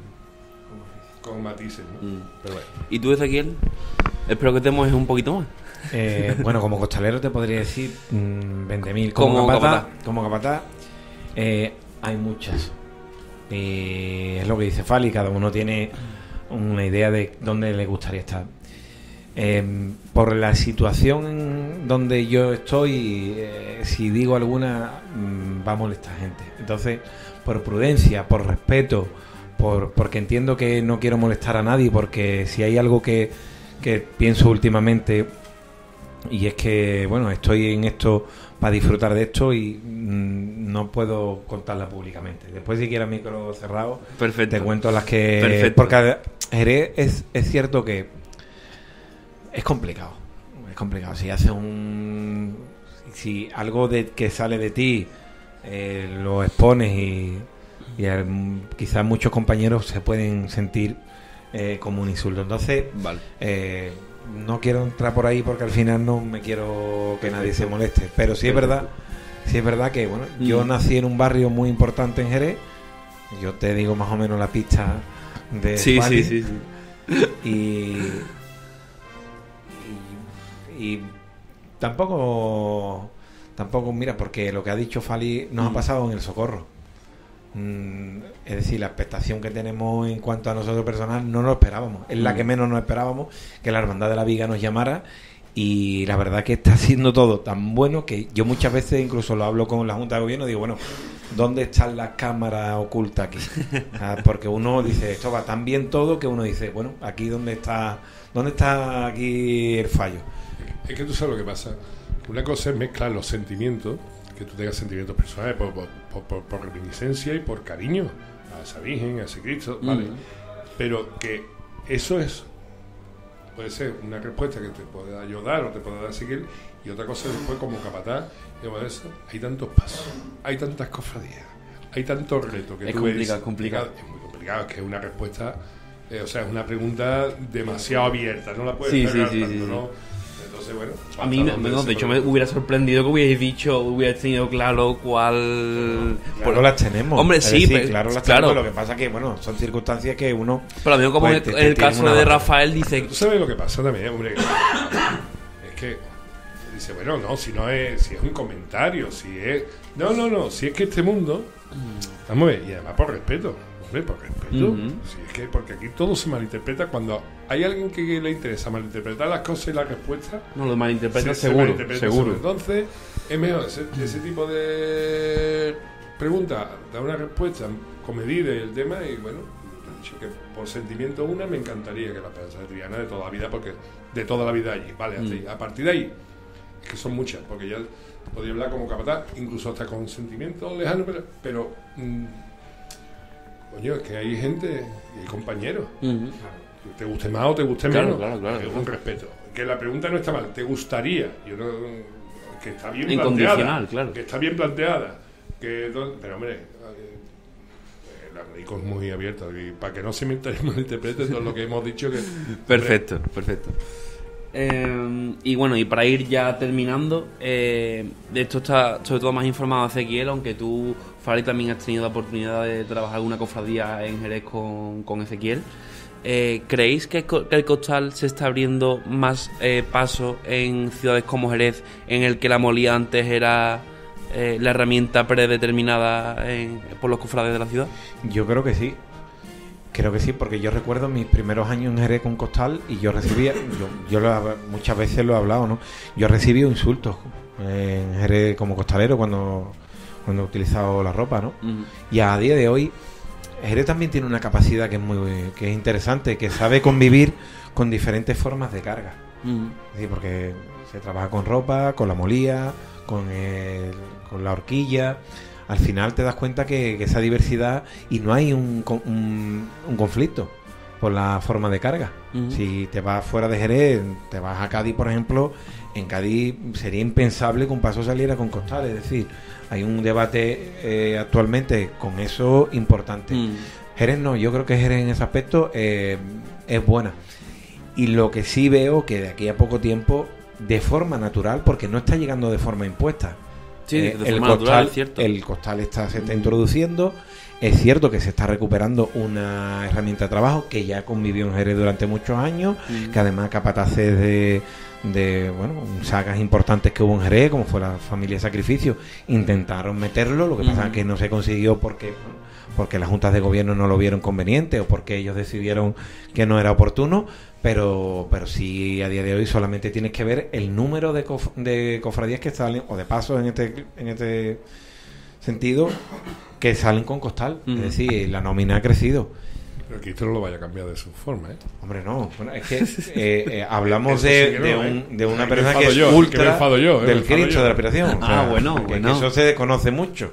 con matices, ¿no? Pero bueno. ¿Y tú, Ezequiel? Espero que te mojes un poquito más. Bueno, como costalero te podría decir 20.000. Como Como capataz, hay muchas. Es lo que dice Fali, cada uno tiene una idea de dónde le gustaría estar. Por la situación donde yo estoy, si digo alguna, va a molestar gente. Entonces, por prudencia, por respeto, porque entiendo que no quiero molestar a nadie, porque si hay algo que pienso últimamente, y es que, bueno, estoy en esto para disfrutar de esto y no puedo contarla públicamente. Después, si quieres micro cerrado, Perfecto. te cuento las que... Perfecto. Porque Jerez es cierto que es complicado. Es complicado. Si haces si algo que sale de ti lo expones y quizás muchos compañeros se pueden sentir como un insulto. Entonces, Vale. No quiero entrar por ahí porque al final no me quiero que nadie se moleste. Pero sí es verdad que, bueno, yo nací en un barrio muy importante en Jerez. Yo te digo más o menos la pista de Sí. Y tampoco, mira, porque lo que ha dicho Fali nos ha pasado en el Socorro. Es decir, la expectación que tenemos en cuanto a nosotros personal no lo esperábamos. Es la que menos nos esperábamos, que la Hermandad de la Viga nos llamara. Y la verdad que está haciendo todo tan bueno que yo muchas veces incluso lo hablo con la Junta de Gobierno y digo, bueno, ¿dónde están las cámaras ocultas aquí? Porque uno dice, esto va tan bien todo que uno dice, bueno, aquí ¿dónde está aquí el fallo? Es que tú sabes lo que pasa. Una cosa es mezclar los sentimientos, que tú tengas sentimientos personales por reminiscencia y por cariño a esa Virgen, a ese Cristo, ¿vale? Pero que eso puede ser una respuesta que te pueda ayudar o te pueda dar seguir, y otra cosa después como capataz, digamos, eso, hay tantos pasos, hay tantas cofradías, hay tantos retos que Es tú complicado, ves, complicado. es muy complicado, es que es una respuesta, o sea, es una pregunta demasiado abierta, no la puedes Sí, cerrar sí, tanto, sí. ¿no? Entonces, bueno, A mí, de hecho, me hubiera sorprendido que hubierais tenido claro cuál... Claro, las tenemos. Hombre, Es sí, decir, pero, claro, las claro. tenemos. Lo que pasa que, bueno, son circunstancias que uno... Pero a mí, como pues, en el caso tiene de una- Rafael, dice... ¿Tú sabes lo que pasa también, hombre? Es que dice, bueno, no, si es un comentario, si es... No, si es que este mundo... Vamos a ver, y además por respeto. Hombre, por respeto. Si es que, porque aquí todo se malinterpreta. Cuando hay alguien que le interesa malinterpretar las cosas y las respuestas, No, lo malinterpreta se seguro, malinterpreta seguro. Entonces, es mejor ese tipo de preguntas, dar una respuesta comedida y el tema, y bueno, he dicho que por sentimiento me encantaría que la Esperanza de Triana de toda la vida, porque de toda la vida allí, vale, hasta ahí. A partir de ahí, es que son muchas, porque ya podría hablar como capataz, incluso hasta con sentimientos lejanos, pero coño, es que hay gente y hay compañeros. te guste más o te guste Claro, menos. claro. Un respeto. Que la pregunta no está mal, ¿te gustaría? Yo no, que está bien Incondicional, planteada. claro. Que está bien planteada. Pero hombre, el abanico es muy abierto. Y para que no se me malinterprete todo lo que hemos dicho. Perfecto. Y bueno, y para ir ya terminando, de esto está sobre todo más informado Ezequiel, aunque tú, Fari, también has tenido la oportunidad de trabajar alguna cofradía en Jerez con Ezequiel. ¿Creéis que el costal se está abriendo más paso en ciudades como Jerez, en el que la molía antes era la herramienta predeterminada por los cofrades de la ciudad? Yo creo que sí. Creo que sí, porque yo recuerdo mis primeros años en Jerez con costal y yo recibía, muchas veces lo he hablado, ¿no? Yo recibí insultos en Jerez como costalero cuando he utilizado la ropa, ¿no? Uh-huh. Y a día de hoy Jerez también tiene una capacidad que es interesante, que sabe convivir con diferentes formas de carga. Uh-huh. Es decir, porque se trabaja con ropa, con la molía, con la horquilla. Al final te das cuenta que esa diversidad, y no hay un conflicto por la forma de carga. Uh-huh. Si te vas fuera de Jerez, te vas a Cádiz, por ejemplo, en Cádiz sería impensable que un paso saliera con costal. Es decir, hay un debate actualmente con eso importante. Jerez no, yo creo que Jerez en ese aspecto es buena. Y lo que sí veo que de aquí a poco tiempo, de forma natural, porque no está llegando de forma impuesta. Sí, de forma natural, es cierto. El costal se está introduciendo. Es cierto que se está recuperando una herramienta de trabajo que ya convivió en Jerez durante muchos años, que además capataces de sagas importantes que hubo en Jerez, como fue la familia Sacrificio, intentaron meterlo. Lo que pasa es que no se consiguió porque las juntas de gobierno no lo vieron conveniente o porque ellos decidieron que no era oportuno. Pero sí, a día de hoy solamente tienes que ver el número de cofradías que salen, o de pasos en este sentido, que salen con costal. Es decir, la nómina ha crecido. Pero que esto no lo vaya a cambiar de su forma, ¿eh? Hombre, no. Bueno, es que hablamos de una persona que es ultra del Cristo de la aspiración. Bueno. Que eso se desconoce mucho.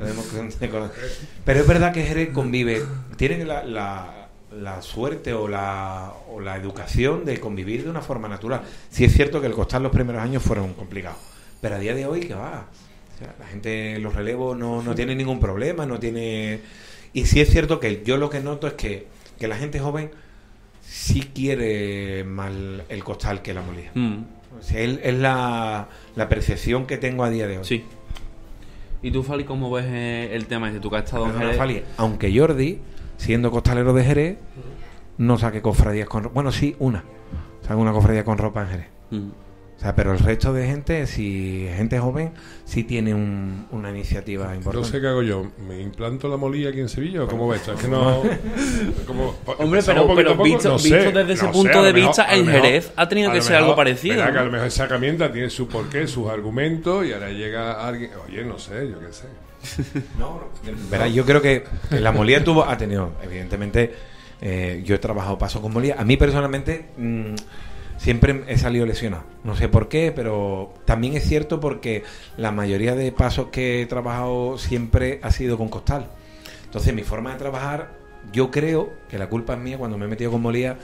Pero es verdad que Jerez convive, tiene la suerte o la educación de convivir de una forma natural. Sí es cierto que el costal los primeros años fueron complicados, pero a día de hoy, ¿qué va? O sea, la gente, los relevos no tiene ningún problema, no tiene... Y sí es cierto que yo lo que noto es que la gente joven sí quiere más el costal que la molía. O sea, es la percepción que tengo a día de hoy. Sí. ¿Y tú, Fali, cómo ves el tema ese? ¿Tú que has estado en Jerez? Fali, aunque Jordi, siendo costalero de Jerez, no saque cofradías con ropa. Bueno, sí, saque una cofradía con ropa en Jerez. O sea, pero el resto de gente, si gente joven, sí tiene una iniciativa importante. No sé qué hago yo. ¿Me implanto la molía aquí en Sevilla o cómo ves? Es que no... Hombre, pero visto desde ese punto de vista, en Jerez ha tenido que ser algo parecido. Verá que a lo mejor esa herramienta tiene su porqué, sus argumentos, y ahora llega alguien... Oye, no sé, yo qué sé. Verá, yo creo que la molía ha tenido, evidentemente, yo he trabajado paso con molía. A mí personalmente... siempre he salido lesionado, no sé por qué, pero también es cierto porque la mayoría de pasos que he trabajado siempre ha sido con costal. Entonces mi forma de trabajar, yo creo que la culpa es mía. Cuando me he metido con molía,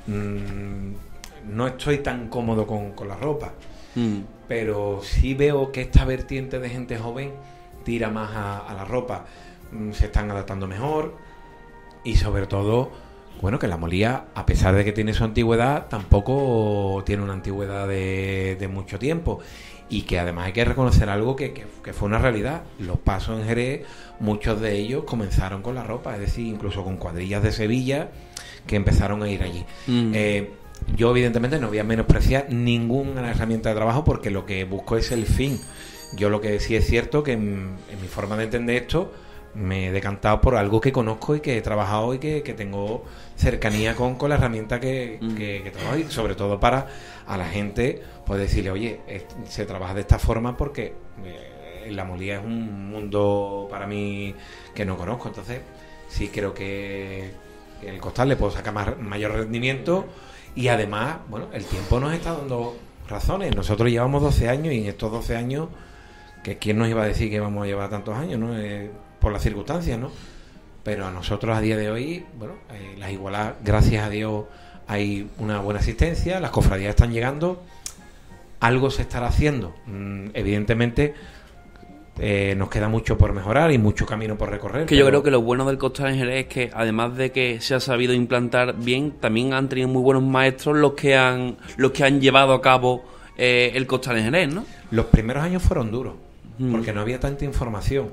no estoy tan cómodo con la ropa, pero sí veo que esta vertiente de gente joven tira más a la ropa, se están adaptando mejor y sobre todo... Bueno, que la molía, a pesar de que tiene su antigüedad, tampoco tiene una antigüedad de mucho tiempo. Y que además hay que reconocer algo que fue una realidad. Los pasos en Jerez, muchos de ellos comenzaron con la ropa, es decir, incluso con cuadrillas de Sevilla que empezaron a ir allí. Yo evidentemente no voy a menospreciar ninguna herramienta de trabajo porque lo que busco es el fin. Yo lo que sí es cierto que en mi forma de entender esto, me he decantado por algo que conozco y que he trabajado y que tengo cercanía con la herramienta que trabajo, y sobre todo para a la gente pues decirle, oye, se trabaja de esta forma porque la molía es un mundo para mí que no conozco. Entonces sí creo que el costal le puedo sacar mayor rendimiento, y además, bueno, el tiempo nos está dando razones. Nosotros llevamos 12 años y en estos 12 años, que quién nos iba a decir que vamos a llevar tantos años, ¿no? Por las circunstancias, ¿no? Pero a nosotros a día de hoy, bueno, las igualadas, gracias a Dios, hay una buena asistencia, las cofradías están llegando, algo se estará haciendo. Evidentemente nos queda mucho por mejorar y mucho camino por recorrer. Que yo creo que lo bueno del Costal en Jerez es que, además de que se ha sabido implantar bien, también han tenido muy buenos maestros los que han llevado a cabo el Costal en Jerez, ¿no? Los primeros años fueron duros, porque no había tanta información,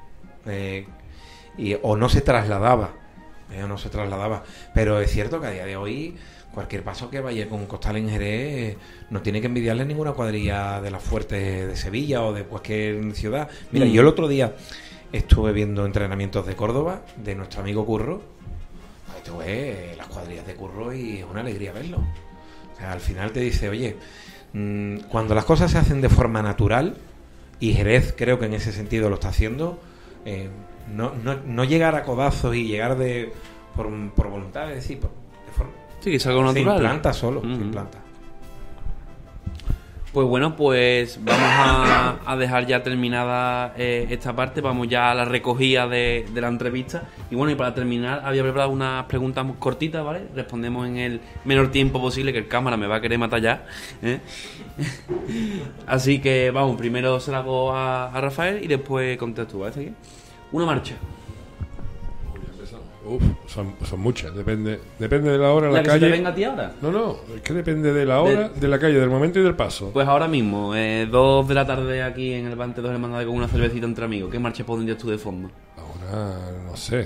o no se trasladaba, pero es cierto que a día de hoy cualquier paso que vaya con un Costal en Jerez no tiene que envidiarle ninguna cuadrilla de las fuertes de Sevilla o de cualquier ciudad. Mira, yo el otro día estuve viendo entrenamientos de Córdoba de nuestro amigo Curro. Tú ves las cuadrillas de Curro y es una alegría verlo. O sea, al final te dice, oye, cuando las cosas se hacen de forma natural, y Jerez creo que en ese sentido lo está haciendo, no llegar a codazos y llegar por voluntad, es decir, de forma... Sí, que es algo natural. Se implanta solo, se implanta. Pues bueno, pues vamos a dejar ya terminada esta parte. Vamos ya a la recogida de la entrevista. Y bueno, y para terminar, había preparado unas preguntas muy cortitas, ¿vale? Respondemos en el menor tiempo posible, que el cámara me va a querer matar ya, ¿eh? Así que vamos, primero se la hago a Rafael y después contesto tú, ¿vale? Una marcha. Uf, son muchas, depende de la hora, la que calle. ¿Se te venga a ti ahora? No, es que depende de la hora, de la calle, del momento y del paso. Pues ahora mismo, 2 de la tarde aquí en el Bante 2 Hermandades con una cervecita entre amigos. ¿Qué marcha pondrías tú de fondo? Ahora, no sé,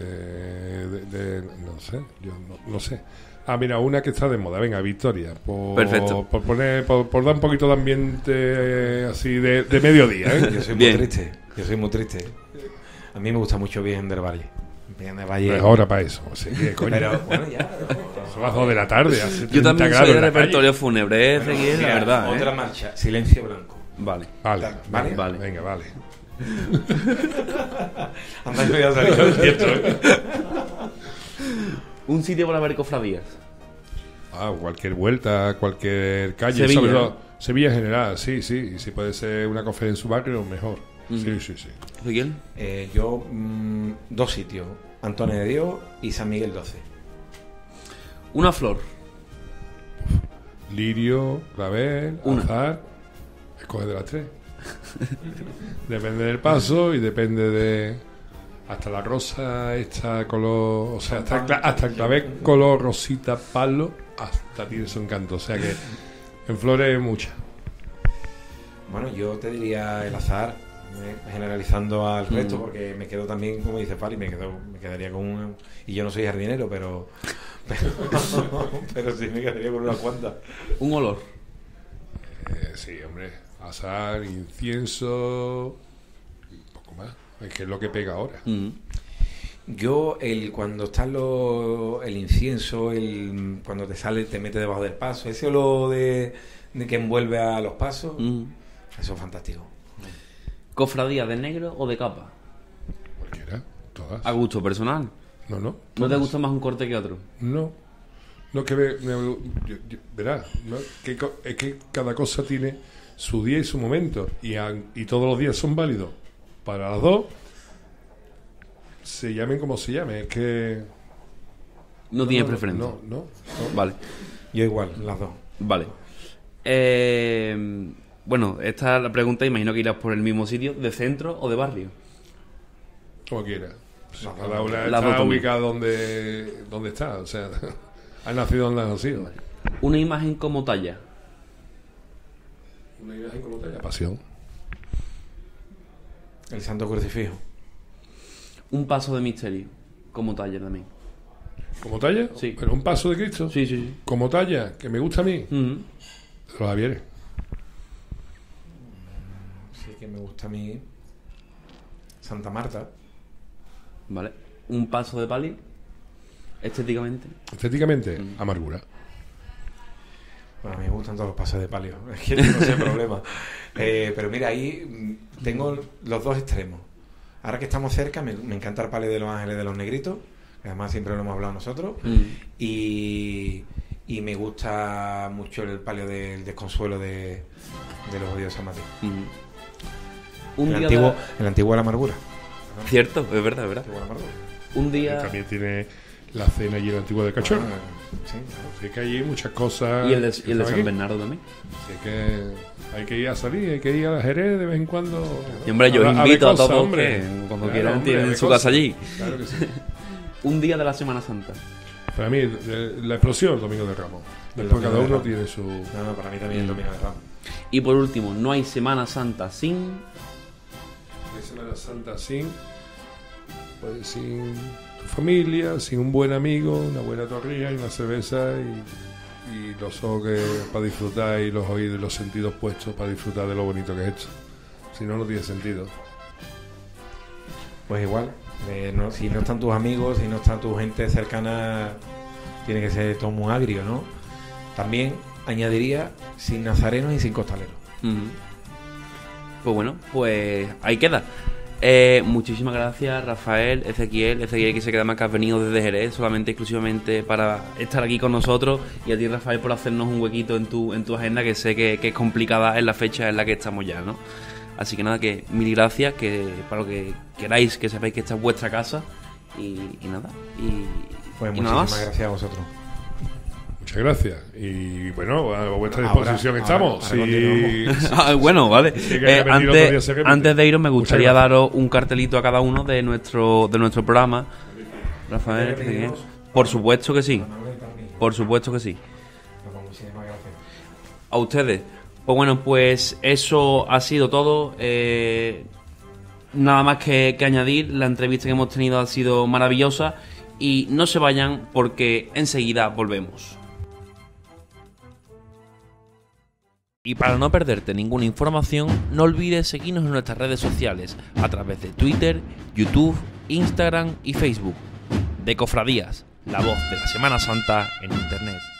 no sé, yo no sé. Ah, mira, una que está de moda, venga, Victoria. Perfecto. Por dar un poquito de ambiente así de mediodía, ¿eh? Yo soy muy triste. A mí me gusta mucho Virgen del Valle. Es hora para eso, sí, coño. Pero bueno, ya. Son las 2 de la tarde. Hace Yo también 30 soy de grados en la repertorio fúnebre, Mira, la verdad. otra marcha, Silencio Blanco. Vale. calle. Vale. Venga, vale. Anda, que ya salió el cierto, Un sitio para ver cofradías. Cualquier vuelta, cualquier calle. Sevilla, sobre todo, ¿no? Sevilla en general, sí. Y si puede ser una cofradía en su barrio, mejor. Sí. ¿Miguel? Yo, 2 sitios, Antonio de Dios y San Miguel 12. Una flor. Lirio, clavel, azar. Escoge de las 3. Depende del paso y depende de... Hasta la rosa, esta color... O sea, hasta el clavel color rosita palo, hasta tiene su encanto. O sea que en flores muchas. Bueno, yo te diría el azar, generalizando al resto, porque me quedo también, como dice Fali, me quedaría con una... Y yo no soy jardinero, pero sí me quedaría con unas cuantas. Un olor. Sí, hombre. Azar, incienso... Un poco más. Es que es lo que pega ahora. Yo, cuando está el incienso, cuando te sale, te mete debajo del paso, ese olor de que envuelve a los pasos, eso es fantástico. ¿Cofradía de negro o de capa? Cualquiera, todas. A gusto personal. No. ¿No todas. te gusta más un corte que otro? No, que verás, ¿no? Es que cada cosa tiene su día y su momento, y todos los días son válidos para las dos, se llamen como se llamen. Es que No tienes preferencia. No. Vale. Yo igual, las dos. Vale. Bueno, esta es la pregunta, imagino que irás por el mismo sitio, ¿de centro o de barrio? Como quiera. Cada Las una dos está también. ubicada donde está, o sea, ha nacido donde ha nacido. Vale. Una imagen como talla. Una imagen como talla. Pasión. El Santo Crucifijo. Un paso de misterio como talla también. ¿Como talla? Sí. ¿Pero un paso de Cristo? Sí. Como talla, que me gusta a mí. Ujú. Los Javieres. Sí, que me gusta a mí. Santa Marta. Vale. Un paso de palio. Estéticamente. Estéticamente, amargura. Bueno, a mí me gustan todos los pasos de palio. Es que no sé problema. Pero mira, ahí tengo los dos extremos. Ahora que estamos cerca, me encanta el palio de los Ángeles de los Negritos, que además siempre lo hemos hablado nosotros. Y me gusta mucho el palio del desconsuelo de los judíos de San Mateo. El antiguo de la amargura. Cierto, es verdad. El antiguo de la amargura. Un día... También tiene la cena allí en la Antigua de Cachorro. Sí. Así que allí hay muchas cosas. Y el de están San aquí. Bernardo también. Así que hay que ir a salir, hay que ir a Jerez de vez en cuando. Y hombre, yo os ver invito a cosas, todos hombre. que cuando Claro, quieran hombre, tienen ver su cosas. casa allí. Claro que sí. Un día de la Semana Santa. Para mí, la explosión el Domingo de Ramos. Después cada uno tiene su. No, para mí también el Domingo de Ramos. Y por último, no hay Semana Santa sin... De Semana Santa sin. Pues sin tu familia, sin un buen amigo, una buena torrilla y una cerveza y los ojos para disfrutar y los oídos y los sentidos puestos para disfrutar de lo bonito que es esto. Si no, no tiene sentido. Pues igual, si no están tus amigos, si no está tu gente cercana, tiene que ser todo muy agrio, ¿no? También añadiría sin nazarenos y sin costaleros. Pues bueno, pues ahí queda. Muchísimas gracias, Rafael, Ezequiel que se queda más que has venido desde Jerez solamente exclusivamente para estar aquí con nosotros, y a ti, Rafael, por hacernos un huequito en tu agenda, que sé que es complicada en la fecha en la que estamos ya, ¿no? Así que nada, que mil gracias, que para lo que queráis, que sepáis que esta es vuestra casa y nada. Pues y nada muchísimas más. gracias a vosotros. Muchas gracias. Y bueno, a vuestra Ahora- disposición ahora- estamos. ahora Sí. Bueno, vale. Sí, que repetir otro día se repite. Antes de iros, me Muchas gustaría gracias. daros un cartelito a cada uno de nuestro programa. Rafael, Ezequiel. Por supuesto que sí. Por supuesto que sí. Muchísimas gracias. A ustedes. Pues bueno, pues eso ha sido todo. Nada más que añadir. La entrevista que hemos tenido ha sido maravillosa. Y no se vayan porque enseguida volvemos. Y para no perderte ninguna información, no olvides seguirnos en nuestras redes sociales a través de Twitter, YouTube, Instagram y Facebook. De Cofradías, la voz de la Semana Santa en Internet.